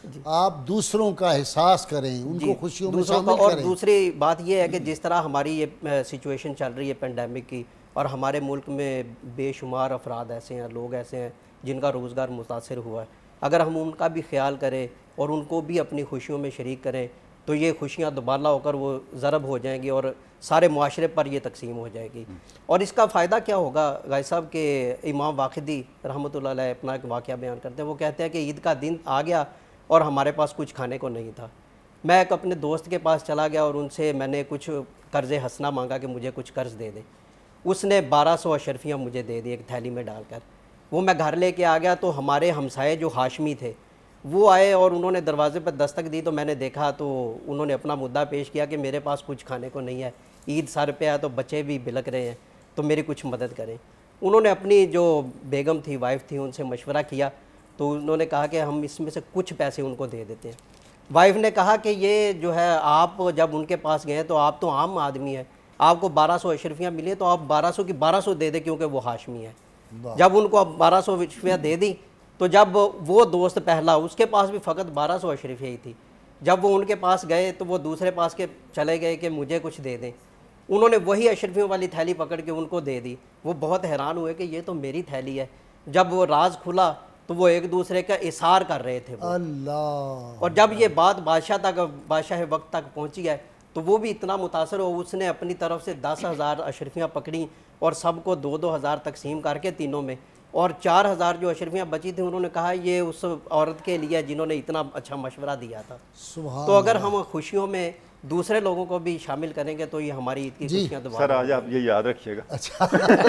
आप दूसरों का एहसास करें, उनको खुशियों में शामिल और करें। दूसरी बात यह है कि जिस तरह हमारी ये सिचुएशन चल रही है पेंडेमिक की, और हमारे मुल्क में बेशुमार अफराद ऐसे हैं, लोग ऐसे हैं जिनका रोज़गार मुतासर हुआ है, अगर हम उनका भी ख्याल करें और उनको भी अपनी खुशियों में शरीक करें तो ये खुशियाँ दोबारा होकर वो ज़रब हो जाएंगी और सारे मुआशरे पर ये तकसीम हो जाएगी। और इसका फ़ायदा क्या होगा गाय साहब के इमाम वाक़िदी रहमतुल्लाह अलैह अपना एक वाक़या बयान करते हैं। वो कहते हैं कि ईद का दिन आ गया और हमारे पास कुछ खाने को नहीं था। मैं एक अपने दोस्त के पास चला गया और उनसे मैंने कुछ कर्ज़े हंसना मांगा कि मुझे कुछ कर्ज़ दे दें। उसने 1200 अशरफियाँ मुझे दे दी एक थैली में डालकर। वो मैं घर लेके आ गया तो हमारे हमसाए जो हाशमी थे वो आए और उन्होंने दरवाज़े पर दस्तक दी, तो मैंने देखा तो उन्होंने अपना मुद्दा पेश किया कि मेरे पास कुछ खाने को नहीं है, ईद सर पे है तो बच्चे भी बिलक रहे हैं, तो मेरी कुछ मदद करें। उन्होंने अपनी जो बेगम थी, वाइफ थी, उनसे मशवरा किया तो उन्होंने कहा कि हम इसमें से कुछ पैसे उनको दे देते हैं। वाइफ ने कहा कि ये जो है आप जब उनके पास गए तो आप तो आम आदमी हैं, आपको 1200 अशरफियाँ मिली तो आप 1200 की 1200 दे दें क्योंकि वो हाशमी है। जब उनको अब 1200 अशरफियाँ दे दी तो जब वो दोस्त पहला उसके पास भी फ़कत 1200 अशरफियाँ ही थी, जब वो उनके पास गए तो वो दूसरे पास के चले गए कि मुझे कुछ दे दें। उन्होंने वही अशरफियों वाली थैली पकड़ के उनको दे दी। वो बहुत हैरान हुए कि ये तो मेरी थैली है। जब वो राज खुला तो वो एक दूसरे का इशार कर रहे थे वो। अल्लाह। और जब ये बात बादशाह वक्त तक पहुंची है तो वो भी इतना मुतासर हो, उसने अपनी तरफ से 10,000 अशरफियाँ पकड़ी और सबको 2-2 हज़ार तकसीम करके तीनों में, और 4,000 जो अशरफियाँ बची थी उन्होंने कहा ये उस औरत के लिए जिन्होंने इतना अच्छा मशवरा दिया था। सुभान तो अगर हम खुशियों में दूसरे लोगों को भी शामिल करेंगे तो ये हमारी ईद की खुशियाँ दोबारा। सर आज आप ये याद रखिएगा। अच्छा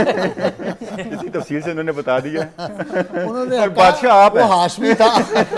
इसी तफसील से उन्होंने बता दिया। उन्होंने और बादशाह आप हैं। हाशमी था।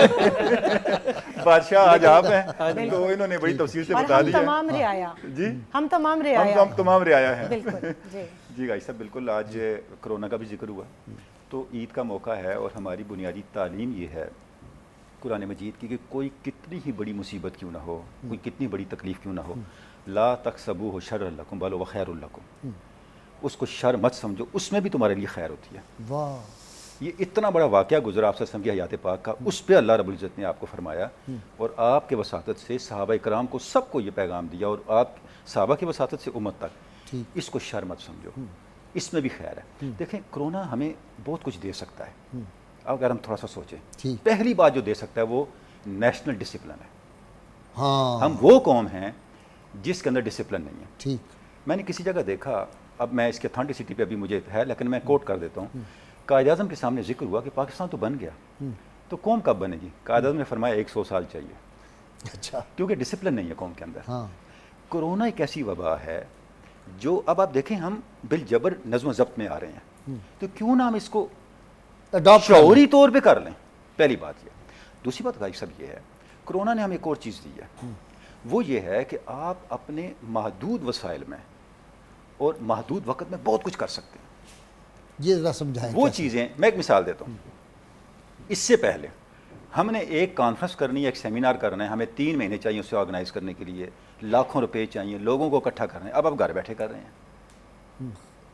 बादशाह आज आप हैं, तो इन्होंने बड़ी तफसील से बता दिया। तमाम रियाया जी, हम तमाम रियाया हम तमाम रियाया हैं। बिल्कुल जी जी गाइस साहब, बिल्कुल। आज कोरोना का भी जिक्र हुआ तो ईद का मौका है और हमारी बुनियादी तालीम ये है कुरान मजीद की कि कोई कितनी ही बड़ी मुसीबत क्यों ना हो, कोई कितनी बड़ी तकलीफ़ क्यों ना हो, ला तकसबू हो शर्र लकुम बल व खैरुल लकुम, उसको शर मत समझो, उसमें भी तुम्हारे लिए खैर होती है। वाह, ये इतना बड़ा वाक़या गुजरा आपसे समझिए हयात पाक का, उस पर अल्लाह रब्बुल इज़्ज़त ने आपको फरमाया और आपके वसातत से सहाबा इकराम को सबको ये पैगाम दिया और आप सहाबा की वसातत से उम्मत तक, इसको शर मत समझो, इसमें भी खैर है। देखें कोरोना हमें बहुत कुछ दे सकता है अगर हम थोड़ा सा सोचें। पहली बात जो दे सकता है वो नेशनल डिसिप्लिन है। हाँ, हम वो कौम हैं जिसके अंदर डिसिप्लिन नहीं है। ठीक। मैंने किसी जगह देखा, अब मैं इसके अथेंटिसिटी पे अभी मुझे है, लेकिन मैं कोट कर देता हूँ। कायद आज़म के सामने जिक्र हुआ कि पाकिस्तान तो बन गया, तो कौम कब बनेगी? कायद आज़म ने फरमाया 100 साल चाहिए। अच्छा। क्योंकि डिसिप्लिन नहीं है कौम के अंदर। हाँ। कोरोना एक ऐसी वबा है जो अब आप देखें हम बिल जबर नज़्म ज़ब्त में आ रहे हैं, तो क्यों ना हम इसको अडॉप्ट शऊरी तौर पे कर लें। पहली बात ये। दूसरी बात भाई साहब ये है, कोरोना ने हमें एक और चीज़ दी है, वो ये है कि आप अपने महदूद वसाइल में और महदूद वक्त में बहुत कुछ कर सकते हैं। ये ज़रा समझाएं। वो चीज़ें, मैं एक मिसाल देता हूँ। इससे पहले हमने एक कॉन्फ्रेंस करनी है, एक सेमिनार करना है, हमें 3 महीने चाहिए उसे ऑर्गेनाइज करने के लिए, लाखों रुपए चाहिए, लोगों को इकट्ठा करना है। अब आप घर बैठे कर रहे हैं,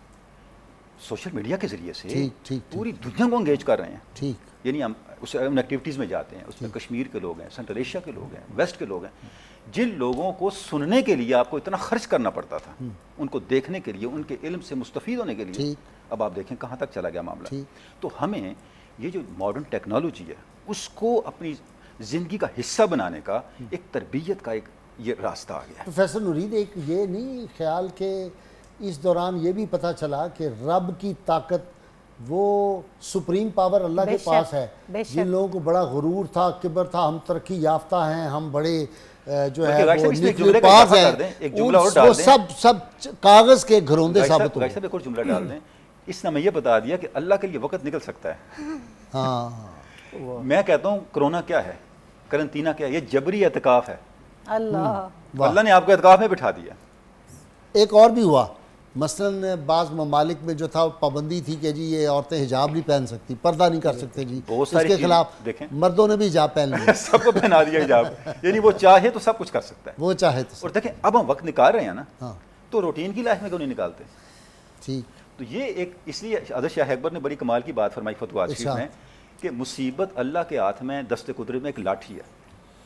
सोशल मीडिया के जरिए से पूरी दुनिया को एंगेज कर रहे हैं। ठीक। यानी हम उन एक्टिविटीज़ में जाते हैं, उसमें कश्मीर के लोग हैं, सेंट्रल एशिया के लोग हैं, वेस्ट के लोग हैं। जिन लोगों को सुनने के लिए आपको इतना खर्च करना पड़ता था, उनको देखने के लिए, उनके इल्म से मुस्तफ़ीद होने के लिए, अब आप देखें कहाँ तक चला गया मामला। तो हमें ये जो मॉडर्न टेक्नोलॉजी है उसको अपनी ज़िंदगी का हिस्सा बनाने का एक तरबियत का एक ये रास्ता आ गया। प्रोफेसर नूरीद, एक ये नहीं ख्याल के इस दौरान ये भी पता चला कि रब की ताकत वो सुप्रीम पावर अल्लाह के पास है। जिन लोगों को बड़ा गुरूर था, किबर था, हम तरक्की याफ्ता हैं, हम बड़े जो है वो न्यूक्लियर पावर हैं, वो सब कागज़ के घरौंदे साबित हुए। एक और जुमला डाल दें, इसने हमें ये बता दिया कि अल्लाह के लिए वक्त निकल सकता है। हाँ। मैं कहता हूँ कोरोना क्या है, करंटीना क्या है, ये जबरी एतकाफ है। अल्लाह ने आपको एतकाफ में बिठा दिया। एक और भी हुआ, मसलन बाज़ ममालिक में जो था पाबंदी थी कि जी ये औरतें हिजाब नहीं पहन सकती, पर्दा नहीं कर सकते जी, उसके खिलाफ मर्दों ने भी हिजाब पहन लिया। सबको पहना दिया हिजाब, यानी वो चाहे तो सब कुछ कर सकता है, वो चाहे तो। और देखें अब हम वक्त निकाल रहे हैं ना, तो रूटीन की लाइफ में क्यों नहीं निकालते? ठीक। तो ये एक, इसलिए हज़रत शाह अकबर ने बड़ी कमाल की बात फरमाई फतवा में कि मुसीबत अल्लाह के हाथ में दस्ते कुदरत में एक लाठी है,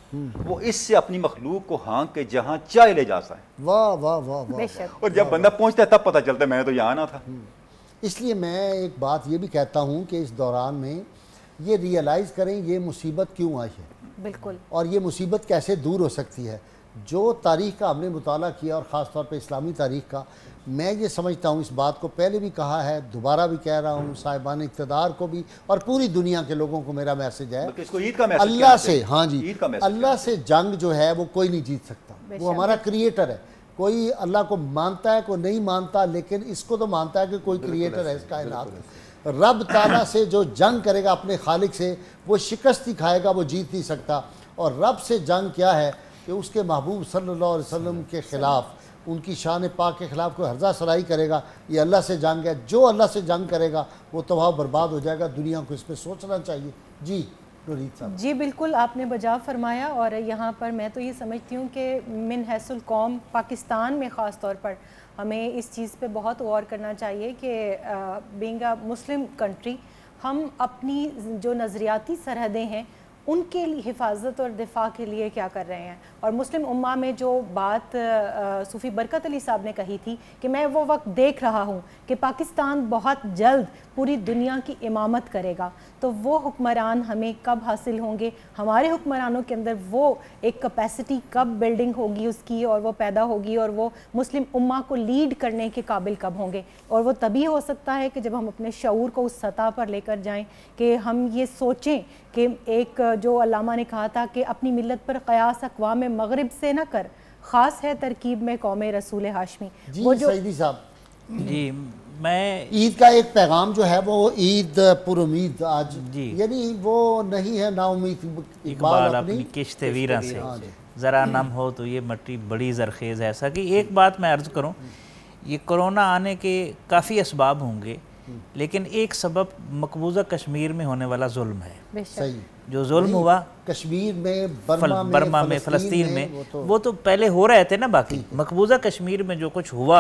वो इससे अपनी मखलूक को हाँक के जहाँ चाहे ले जा सकता है। वाह वाह वाह वाह। और जब बंदा पहुँचता है तब पता चलता है मैंने तो यहाँ आना था। इसलिए मैं एक बात ये भी कहता हूँ कि इस दौरान में ये रियलाइज़ करें ये मुसीबत क्यों आई है, बिल्कुल, और ये मुसीबत कैसे दूर हो सकती है। जो तारीख़ का हमने मुताला किया, और ख़ास तौर पे इस्लामी तारीख़ का, मैं ये समझता हूँ, इस बात को पहले भी कहा है, दोबारा भी कह रहा हूँ, साहिबान इक़्तिदार को भी और पूरी दुनिया के लोगों को मेरा मैसेज है, अल्लाह से, हाँ जी, अल्लाह से जंग जो है वो कोई नहीं जीत सकता। वो हमारा क्रिएटर है। कोई अल्लाह को मानता है, कोई नहीं मानता, लेकिन इसको तो मानता है कि कोई क्रिएटर है इस कायनात में। रब ताला से जो जंग करेगा अपने खालिक से, वो शिकस्त ही खाएगा, वो जीत नहीं सकता। और रब से जंग क्या है कि उसके महबूब सल्लल्लाहु अलैहि वसल्लम के ख़िलाफ़, उनकी शान पाक के ख़िलाफ़ कोई हर्जा सराई करेगा, ये अल्लाह से जंग है। जो अल्लाह से जंग करेगा वो तबाह बर्बाद हो जाएगा। दुनिया को इस पर सोचना चाहिए। जी नूरीद साहब। जी बिल्कुल, आपने बजा फरमाया। और यहाँ पर मैं तो ये समझती हूँ कि मिन हैसुल कौम, पाकिस्तान में ख़ास तौर पर हमें इस चीज़ पे बहुत गौर करना चाहिए कि बीइंग अ मुस्लिम कंट्री, हम अपनी जो नज़रियाती सरहदें हैं उनके लिए हिफाजत और दिफा के लिए क्या कर रहे हैं। और मुस्लिम उम्मा में जो बात सूफ़ी बरकत अली साहब ने कही थी कि मैं वो वक्त देख रहा हूँ कि पाकिस्तान बहुत जल्द पूरी दुनिया की इमामत करेगा, तो वो हुक्मरान हमें कब हासिल होंगे, हमारे हुक्मरानों के अंदर वो एक कैपेसिटी कब बिल्डिंग होगी उसकी, और वो पैदा होगी, और वो मुस्लिम उम्मा को लीड करने के काबिल कब होंगे। और वो तभी हो सकता है कि जब हम अपने शऊर को उस सतह पर लेकर जाएं कि हम ये सोचें कि एक जो अल्लामा ने कहा था कि अपनी मिल्लत पर क़यास अक़वाम मग़रिब से न कर, ख़ास है तरकीब में कौम रसूल हाशमी। वो जो सईदी साहब जी, मैं ईद का एक पैगाम जो है वो ईद पुर उम्मीद आज जी, यानी वो नहीं है नाउमीद इकबाल अपनी किश्ते वीरा से, ज़रा नम हो तो ये मट्टी बड़ी ज़रखेज़ है। ऐसा कि एक बात मैं अर्ज़ करूँ, ये कोरोना आने के काफ़ी असबाब होंगे, लेकिन एक सबब मकबूजा कश्मीर में होने वाला जुल्म है। सही, जो जुल्म हुआ कश्मीर में, बर्मा में, फ़लस्तीन में, वो तो पहले हो रहे थे ना। बाकी मकबूजा कश्मीर में जो कुछ हुआ,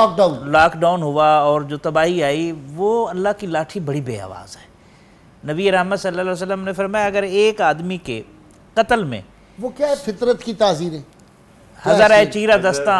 लॉकडाउन हुआ और जो तबाही आई, वो अल्लाह की लाठी बड़ी बेआवाज़ है। नबी रहमत सल्लल्लाहु अलैहि वसल्लम ने फरमाया अगर एक आदमी के कत्ल में, वो क्या है, फितरत की ताज़ीरें, हज़ार चीरा दस्ता,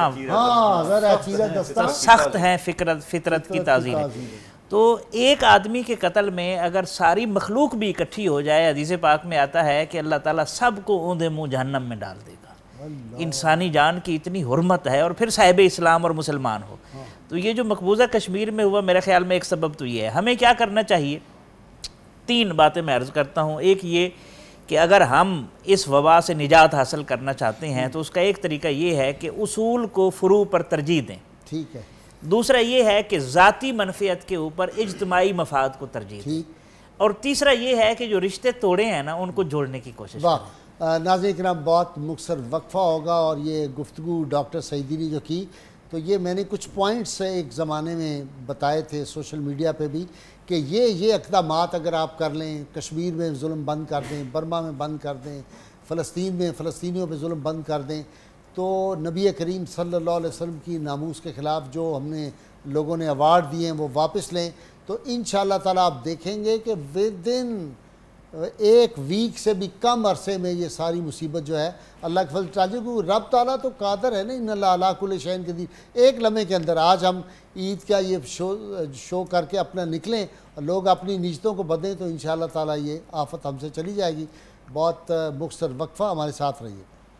सख्त हैं फितरत की ताज़ीरें। तो एक आदमी के कत्ल में अगर सारी मखलूक भी इकट्ठी हो जाए, हदीस पाक में आता है कि अल्लाह ताला सबको ऊंधे मुँह जहन्नम में डाल देगा। इंसानी जान की इतनी हुर्मत है, और फिर साहिब इस्लाम और मुसलमान हो। तो ये जो मकबूजा कश्मीर में हुआ, मेरे ख्याल में एक सबब तो ये है। हमें क्या करना चाहिए, 3 बातें मैं अर्ज़ करता हूँ। एक ये कि अगर हम इस वबा से निजात हासिल करना चाहते हैं तो उसका एक तरीका ये है कि उसूल को फ़ुरू पर तरजीह दें। ठीक है। दूसरा ये है कि ज़ाती मनफियत के ऊपर इज्तिमाई मफाद को तरजीह दें। और तीसरा ये है कि जो रिश्ते तोड़े हैं ना, उनको जोड़ने की कोशिश करें। नाज़रीन किराम, बहुत मुख्तसर वक्फ़ा होगा और ये गुफ्तगू डॉक्टर सईदी ने जो की, तो ये मैंने कुछ पॉइंट्स एक ज़माने में बताए थे सोशल मीडिया पे भी कि ये इक़दामात अगर आप कर लें, कश्मीर में जुल्म बंद कर दें, बर्मा में बंद कर दें, फ़लस्तीन में फ़लस्तीनियों पे जुल्म बंद कर दें, तो नबी करीम सल्लल्लाहु अलैहि वसल्लम की नामूस के ख़िलाफ़ जो हमने लोगों ने अवार्ड दिए हैं वो वापस लें, तो इंशाअल्लाह ताला आप देखेंगे कि विद इन 1 वीक से भी कम अरसे में ये सारी मुसीबत जो है अल्लाह के फजल ताला, क्योंकि रब ताला तो कादर है ना, इन्नल्लाह अला कुल्लि शैइन क़दीर। एक लम्हे के अंदर आज हम ईद का ये शो करके अपना निकलें और लोग अपनी नीयतों को बदलें तो इंशाअल्लाह ताला ये आफत हमसे चली जाएगी। बहुत मुख्तसर वक्फ़ा, हमारे साथ रहिए।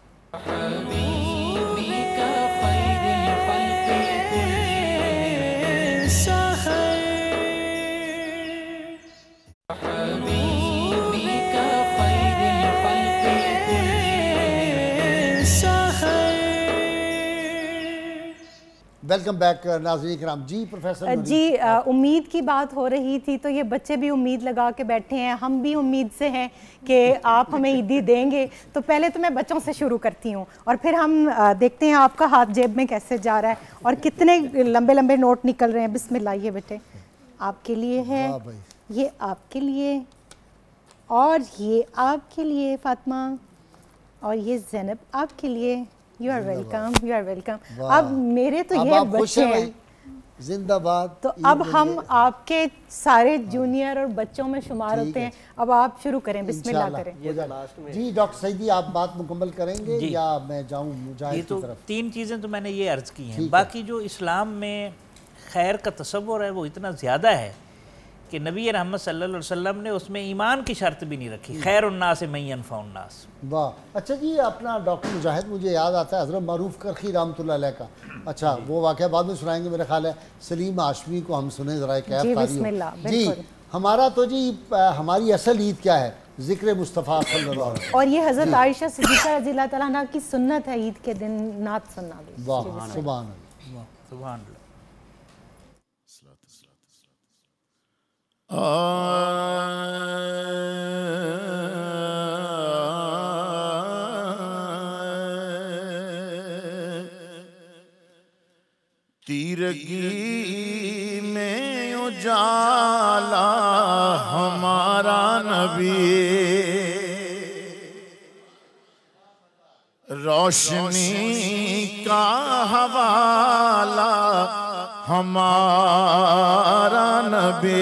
वेलकम बैक नाज़रीन किराम। जी प्रोफेसर जी, उम्मीद की बात हो रही थी, तो ये बच्चे भी उम्मीद लगा के बैठे हैं, हम भी उम्मीद से हैं कि आप हमें ईदी देंगे। तो पहले तो मैं बच्चों से शुरू करती हूँ और फिर हम देखते हैं आपका हाथ जेब में कैसे जा रहा है और कितने लंबे लंबे नोट निकल रहे हैं। बिस्मिल्लाह, ये बेटे आपके लिए है, ये आपके लिए, और ये आपके लिए फातिमा, और ये ज़ैनब आपके लिए। You are welcome, you are welcome. अब मेरे तो ये बच्चे हैं, जिंदाबाद। तो अब हम आपके सारे जूनियर और बच्चों में शुमार होते हैं। अब आप शुरू करें, बिस्मिल्लाह करें। जी डॉक्टर सईदी, आप बात मुकम्मल करेंगे या मैं जाऊं मुजाहिद की तरफ? 3 चीज़ें तो मैंने ये अर्ज़ की हैं। बाकी जो इस्लाम में खैर का तसव्वुर है वो इतना ज़्यादा है कि नबी रहमत सल्लल्लाहु अलैहि वसल्लम ने उसमें ईमान की शर्त भी नहीं रखी। खैरुन्नास मन यनफ़उन्नास। वाह, अच्छा जी, अपना डॉक्टर मुजाहिद, मुझे याद आता है हज़रत मारूफ करखी रहमतुल्लाह अलैह का, अच्छा वो वाक़या बाद में सुनाएंगे मेरा ख्याल है। सलीम हाशमी को हम सुने ज़रा कैफ जी। हमारा तो जी हमारी असल ईद क्या है? ज़िक्र मुस्तफ़ा सल्लल्लाहु अलैहि वसल्लम, और ये हज़रत आयशा सिद्दीक़ा रज़ियल्लाहु तआला अन्हा की सुन्नत है ईद के दिन नात सुनना भी। वाह, सुभान अल्लाह, सुभान अल्लाह। तीरगी में उजाला हमारा नबी, रोशनी का हवाला हमारा नबी,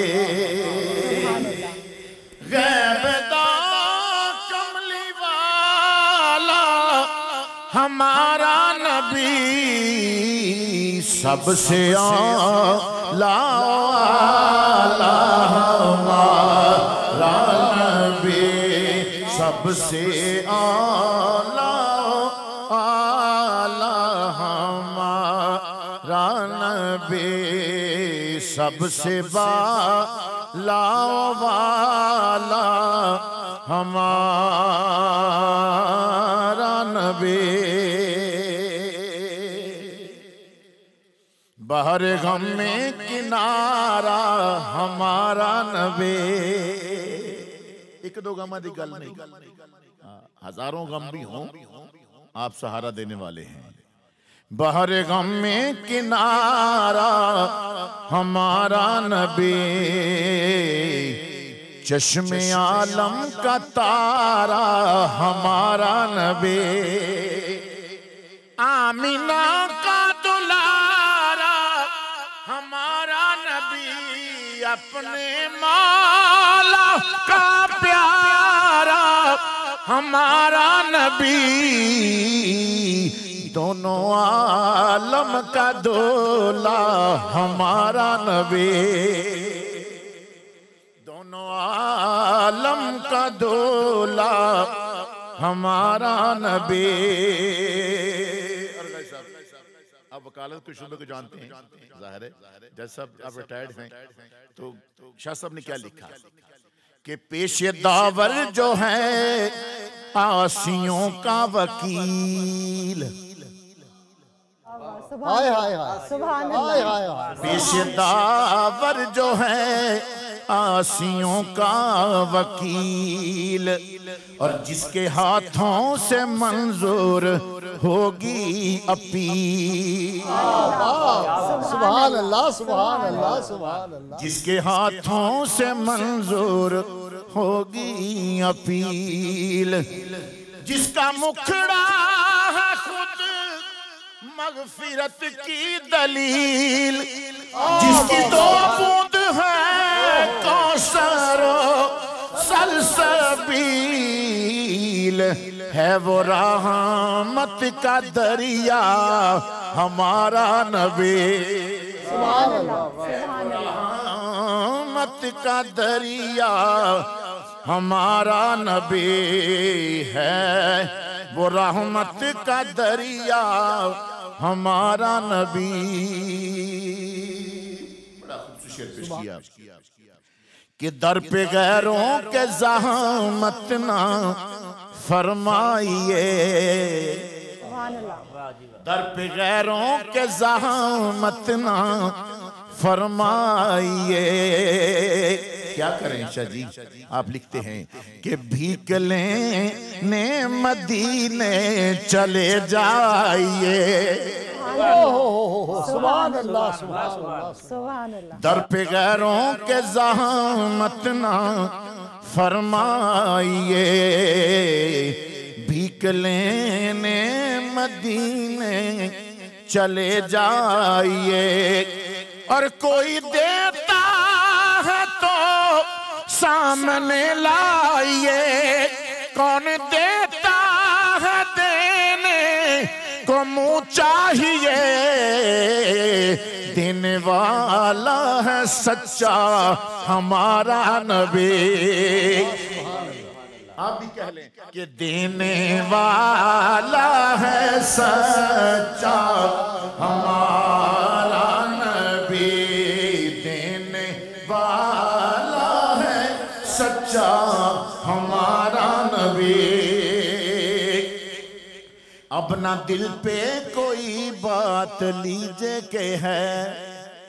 गैबदा कमली वाला हमारा नबी, सबसे आला हमारा नबी, सबसे आला हमारा नबी, सबसे बाला वाला हमारा नबी, बहर गम में किनारा हमारा नबी। 1-2 गम की गल नहीं, हजारों गम भी हों, आप सहारा देने वाले हैं। बहर गम में किनारा हमारा नबी, चश्मे आलम का तारा हमारा नबी, आमीना का दुलारा हमारा नबी, अपने मौला का प्यारा हमारा नबी, दोनों आलम का दूल्हा हमारा नबी, दोनों आलम का दूल्हा हमारा नबी। आप वकालत के शुबे को जानते हैं, जाहिर है जज साहब आप रिटायर्ड हैं, तो शाह साहब ने क्या लिखा कि पेशे दावर जो है आसियों का वकील, हाय हाय हाय, सुभान हाय अल्लाह। हाय हाय। पेशे दावर जो है आसियों का वकील, और जिसके हाथों से मंजूर होगी अपील, सुभान अल्लाह, सुभान अल्लाह, सुभान अल्लाह। जिसके हाथों से मंजूर होगी अपील, जिसका मुखड़ा है खुद मगफिरत की दलील, जिसकी दो बूंद है कौसर सलसबील, है वो रहमत का दरिया हमारा नबी। रहमत का दरिया हमारा नबी है, वो रहमत का दरिया हमारा नबी। बड़ा खूबसूरत शेर पेश किया कि दर पे गैरों के ज़हमत ना फरमाइए, दर पे गैरों के ज़हमत ना फरमाइए। क्या करें शाह जी, आप लिखते हैं कि भीख लेने मदीने चले जाइए, सुभान अल्लाह, सुभान अल्लाह, सुभान अल्लाह। दर पे गैरों के ज़हमत ना फरमाइए, भीख लेने मदीने चले जाइए, और कोई देता है तो सामने लाइए, कौन देता है देने को मुँह चाहिए, देने वाला है सच्चा हमारा नबी। आप भी कह लें कि देने वाला है सच्चा हमारा नबी, देने वाला है सच्चा हमारा नबी। अपना दिल पे कोई बात लीजिए के है,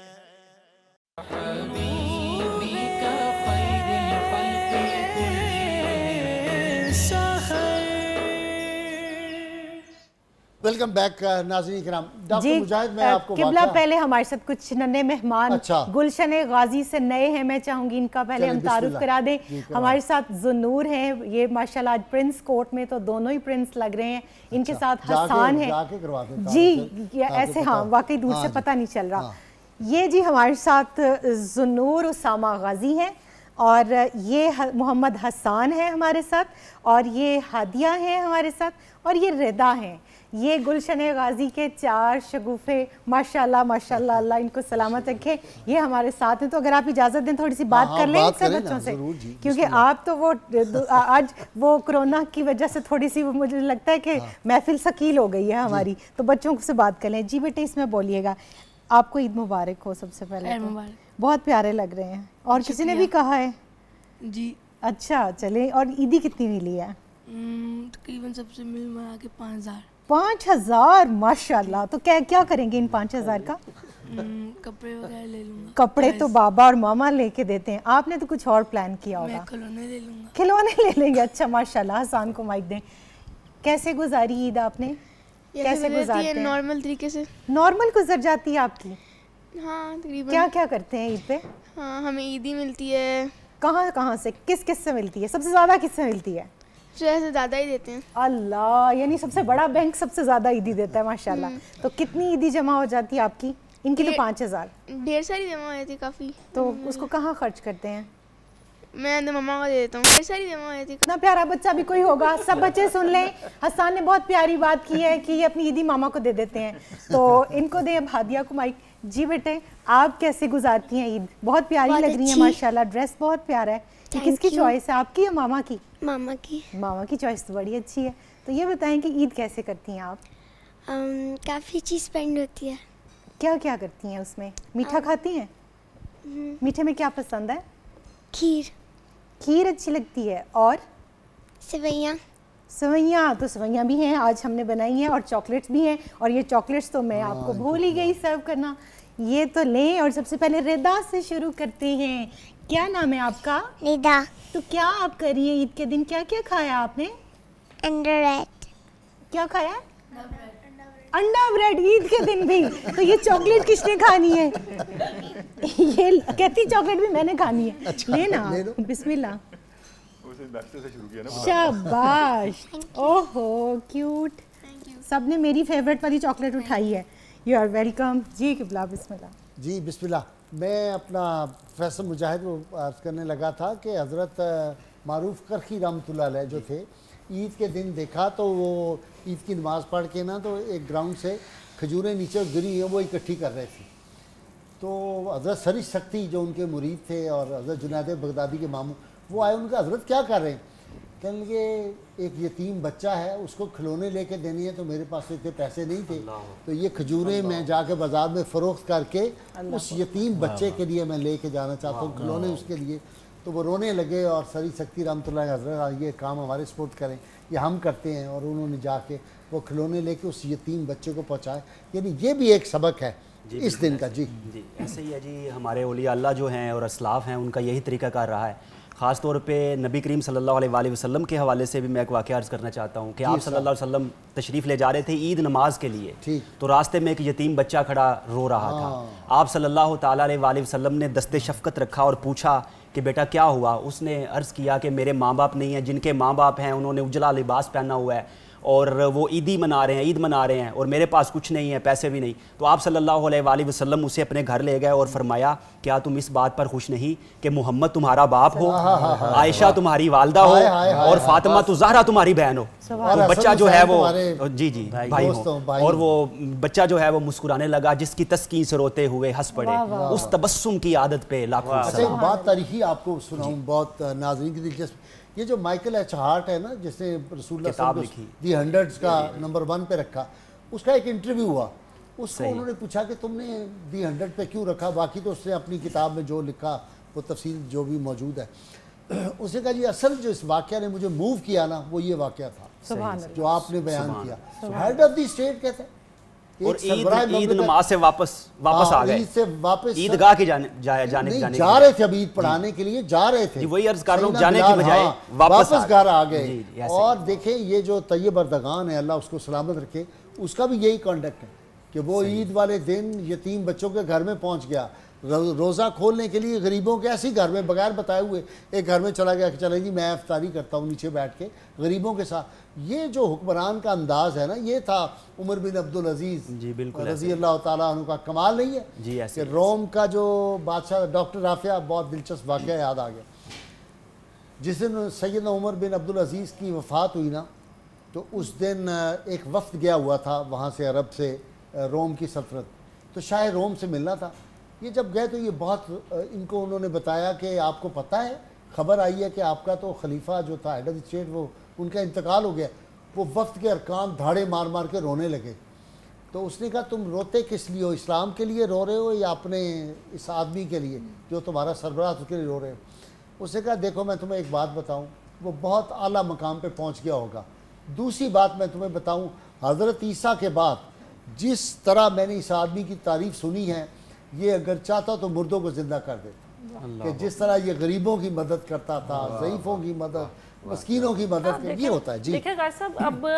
वेलकम बैक नाज़रीन किराम। डॉक्टर जी मुजाहिद, मैं आपको किबला वाक़या- पहले हमारे साथ कुछ नन्हे मेहमान अच्छा। गुलशन गाजी से नए हैं, मैं चाहूंगी इनका पहले चलिए, हम तारुफ बिस्मिल्लाह। करा दें। जी, हमारे साथ जुन्नूर हैं, ये माशाल्लाह आज प्रिंस कोर्ट में तो दोनों ही प्रिंस लग रहे हैं। इनके साथ हसान है जाके करवाते हैं जी, तारुफ, ये ताकि ऐसे पता हाँ हो। वाकई दूर हाँ से जी। पता नहीं चल रहा। हाँ। ये जी हमारे साथ जुन्नूर उसामा गाजी हैं, और ये मोहम्मद हसान है हमारे साथ, और ये हादिया हैं हमारे साथ, और ये रिदा हैं। ये गुलशन गाजी के चार शगुफे माशाल्लाह माशाल्लाह, अल्लाह इनको सलामत रखे, ये हमारे साथ हैं। तो अगर आप इजाज़त दें थोड़ी सी बात कर लें इनसे बच्चों से, क्योंकि आप तो वो आज वो कोरोना की वजह से थोड़ी सी मुझे लगता है कि महफिल शकील हो गई है हमारी, तो बच्चों से बात कर लें। जी बेटे इसमें बोलिएगा। आपको ईद मुबारक हो सबसे पहले तो। बहुत प्यारे लग रहे हैं, और किसी ने भी कहा है जी। अच्छा चले, और ईदी कितनी मिली है? तकरीबन सबसे मिल मिला के 5000। 5000 माशाल्लाह। तो क्या क्या करेंगे इन 5000 का? कपड़े वगैरह ले लूँगा। कपड़े तो बाबा और मामा लेके देते हैं, आपने तो कुछ और प्लान किया होगा। मैं खिलौने ले लूँगा। खिलौने ले लेंगे, अच्छा माशाल्लाह। हसान को माइक दें। कैसे गुजारी ईद आपने? कैसे गुजारते हैं? नॉर्मल तरीके से। नॉर्मल गुजर जाती है आपकी? हाँ तकरीबन। क्या क्या करते हैं ईद पे? हाँ हमें ईदी मिलती है। कहाँ कहाँ से, किस किस से मिलती है? सबसे ज़्यादा किससे मिलती है? से ज़्यादा ही देते हैं। अल्लाह, यानी सबसे बड़ा बैंक सबसे ज़्यादा ईदी देता है माशाल्लाह। तो कितनी ईदी जमा हो जाती है आपकी? इनकी तो 5000। ढेर सारी जमा हो जाती है काफ़ी। तो उसको कहाँ खर्च करते हैं? मैं तो मम्मा को दे देता हूँ। ढेर सारी जमा हो जाती है। इतना प्यारा बच्चा भी कोई होगा, सब बच्चे सुन लें। हसान ने बहुत प्यारी बात की है कि ये अपनी ईदी मामा को दे देते हैं, तो इनको दें अब हादिया को माइक। जी बेटे, आप कैसे गुजारती हैं ईद? बहुत प्यारी लग रही है माशाल्लाह, ड्रेस बहुत प्यारा है। ये किसकी चॉइस है, आपकी या मामा की? मामा की। मामा की चॉइस तो बड़ी अच्छी है। तो ये बताएं कि ईद कैसे करती हैं आप? काफ़ी चीज़ स्पेंड होती है। क्या क्या करती हैं उसमें? मीठा खाती हैं? मीठे में क्या पसंद है? खीर। खीर अच्छी लगती है। और सेवैयाँ। सेवैयाँ, तो सेवैयाँ भी हैं, आज हमने बनाई हैं, और चॉकलेट्स भी हैं। और ये चॉकलेट्स तो मैं आपको भूल ही गई सर्व करना। ये तो लें, और सबसे पहले रिदा से शुरू करते हैं। क्या नाम है आपका? रिदा। तो क्या आप कर रही हैं ईद के दिन? क्या क्या खाया आपने? अंडा ब्रेड। क्या खाया? अंडा ब्रेड ईद के दिन भी। तो ये चॉकलेट किसने खानी है? ये कहती चॉकलेट भी मैंने खानी है। अच्छा, लेना बिस्मिल्लाह। से शुरू किया ना। शाबाश। ओहो क्यूट। सबने मेरी फेवरेट वाली चॉकलेट उठाई है। यू आर वेलकम जी। किबला बिस्मिल्लाह। जी बिस्मिल्लाह। मैं अपना फैसल मुजाहिद को अर्ज़ करने लगा था कि हज़रत मारूफ करखी रहमतुल्लाह अलैह जो थे, ईद के दिन देखा तो वो ईद की नमाज़ पढ़ के ना तो एक ग्राउंड से खजूरें नीचे गिरी हैं वो इकट्ठी कर रहे थे। तो हज़रत सरी शक्ति जो उनके मुरीद थे और हज़रत जुनैद बगदादी के मामू, वो आए, उनका हज़रत क्या कर रहे हैं? कहने लगे एक यतीम बच्चा है, उसको खिलौने लेके देनी है, तो मेरे पास इतने पैसे नहीं थे, तो ये खजूरें मैं जाके बाज़ार में फ़रोख्त करके उस यतीम बच्चे के लिए मैं लेके जाना चाहता हूँ, खिलौने उसके लिए। तो वो रोने लगे और सरी शक्ति रहमतुल्लाह हज़रत ये काम हमारे सपोर्ट करें, ये हम करते हैं। और उन्होंने जाके वो खिलौने लेके उस यतीम बच्चे को पहुँचाए। यानी ये भी एक सबक है इस दिन का। जी जी ऐसे ही है जी। हमारे औलिया अल्लाह जो हैं और असलाफ़ हैं, उनका यही तरीक़ाकार रहा है। ख़ास तौर पे नबी करीम सल्लल्लाहु अलैहि वसल्लम के हवाले से भी मैं एक वाक़या अर्ज़ करना चाहता हूँ कि आप सल्लल्लाहु अलैहि वसल्लम तशरीफ़ ले जा रहे थे ईद नमाज के लिए, तो रास्ते में एक यतीम बच्चा खड़ा रो रहा था। आप सल्लल्लाहु ताला अलैहि वसल्लम ने दस्ते शफ़क़त रखा और पूछा कि बेटा क्या हुआ? उसने अर्ज़ किया कि मेरे माँ बाप नहीं हैं, जिनके माँ बाप हैं उन्होंने उजला लिबास पहना हुआ है और वो ईद मना रहे हैं और मेरे पास कुछ नहीं है, पैसे भी नहीं। तो आप सल्लल्लाहु अलैहि वसल्लम उसे अपने घर ले गए और फरमाया क्या तुम इस बात पर खुश नहीं कि मोहम्मद तुम्हारा बाप हो, आयशा तुम्हारी वालदा हो और फातिमा तो ज़हरा तुम्हारी बहन हो। तो बच्चा जो है वो जी भाई हो, और वो बच्चा जो है वो मुस्कुराने लगा, जिसकी तस्कीन से रोते हुए हंस पड़े। उस तबस्सुम की आदत पे लाखों एक बात तारीखी आपको सुनाऊं, बहुत नाज़रीन की दिलचस्प। ये जो माइकल एच हार्ट है ना, जिसने रसूलुल्लाह दी 100 का नंबर 1 पे रखा, उसका एक इंटरव्यू हुआ। उसको उन्होंने पूछा कि तुमने दी 100 पे क्यों रखा, बाकी तो उसने अपनी किताब में जो लिखा वो तफसील जो भी मौजूद है। उसने कहा जी असल जो इस वाक़या ने मुझे मूव किया ना, वो ये वाक़या था जो आपने बयान किया। हेड ऑफ द स्टेट कहते हैं और ईद नमाज से वापस आ गए, ईद से वापस ईदगाह के जाने जा रहे थे, अभी ईद पढ़ाने के लिए जा रहे थे, वही अर्ज कर रहा हूं, जाने की बजाय वापस घर आ गए। और देखें ये जो तैयब अर्दगान है, अल्लाह उसको सलामत रखे, उसका भी यही कॉन्डक्ट है कि वो ईद वाले दिन यतीम बच्चों के घर में पहुंच गया, रोज़ा खोलने के लिए गरीबों के ऐसे घर में बगैर बताए हुए एक घर में चला गया कि चले जी मैं इफ्तारी करता हूँ नीचे बैठ के गरीबों के साथ। ये जो हुक्मरान का अंदाज है ना, ये था उमर बिन अब्दुल अजीज़ रज़ी अल्लाह ताला अन्हु का। कमाल नहीं है जी ऐसे कि रोम का जो बादशाह डॉक्टर राफिया, बहुत दिलचस्प वाक़या याद आ गया। जिस दिन सैयदना उमर बिन अब्दुल अजीज़ की वफ़ात हुई ना, तो उस दिन एक वफ़द गया हुआ था वहाँ से, अरब से, रोम की सल्तनत, तो शाह रोम से मिलना था। ये जब गए तो ये बहुत इनको उन्होंने बताया कि आपको पता है, खबर आई है कि आपका तो खलीफा जो था हेड ऑफ द स्टेट, वो उनका इंतकाल हो गया। वो वफ्द के अरकान धाड़े मार मार के रोने लगे। तो उसने कहा तुम रोते किस लिए हो, इस्लाम के लिए रो रहे हो या अपने इस आदमी के लिए जो तुम्हारा सरबराह उसके लिए रो रहे हो? उसने कहा देखो मैं तुम्हें एक बात बताऊँ, वो बहुत आला मकाम पर पहुँच गया होगा। दूसरी बात मैं तुम्हें बताऊँ, हज़रत ईसा के बाद जिस तरह मैंने इस आदमी की तारीफ़ सुनी है, ये अगर चाहता तो मुर्दों को जिंदा कर देता, कि जिस तरह ये गरीबों की मदद करता था, ज़ईफ़ों की मदद, मस्कीनों की मदद, ये होता है जी। देखिए गाय साहब,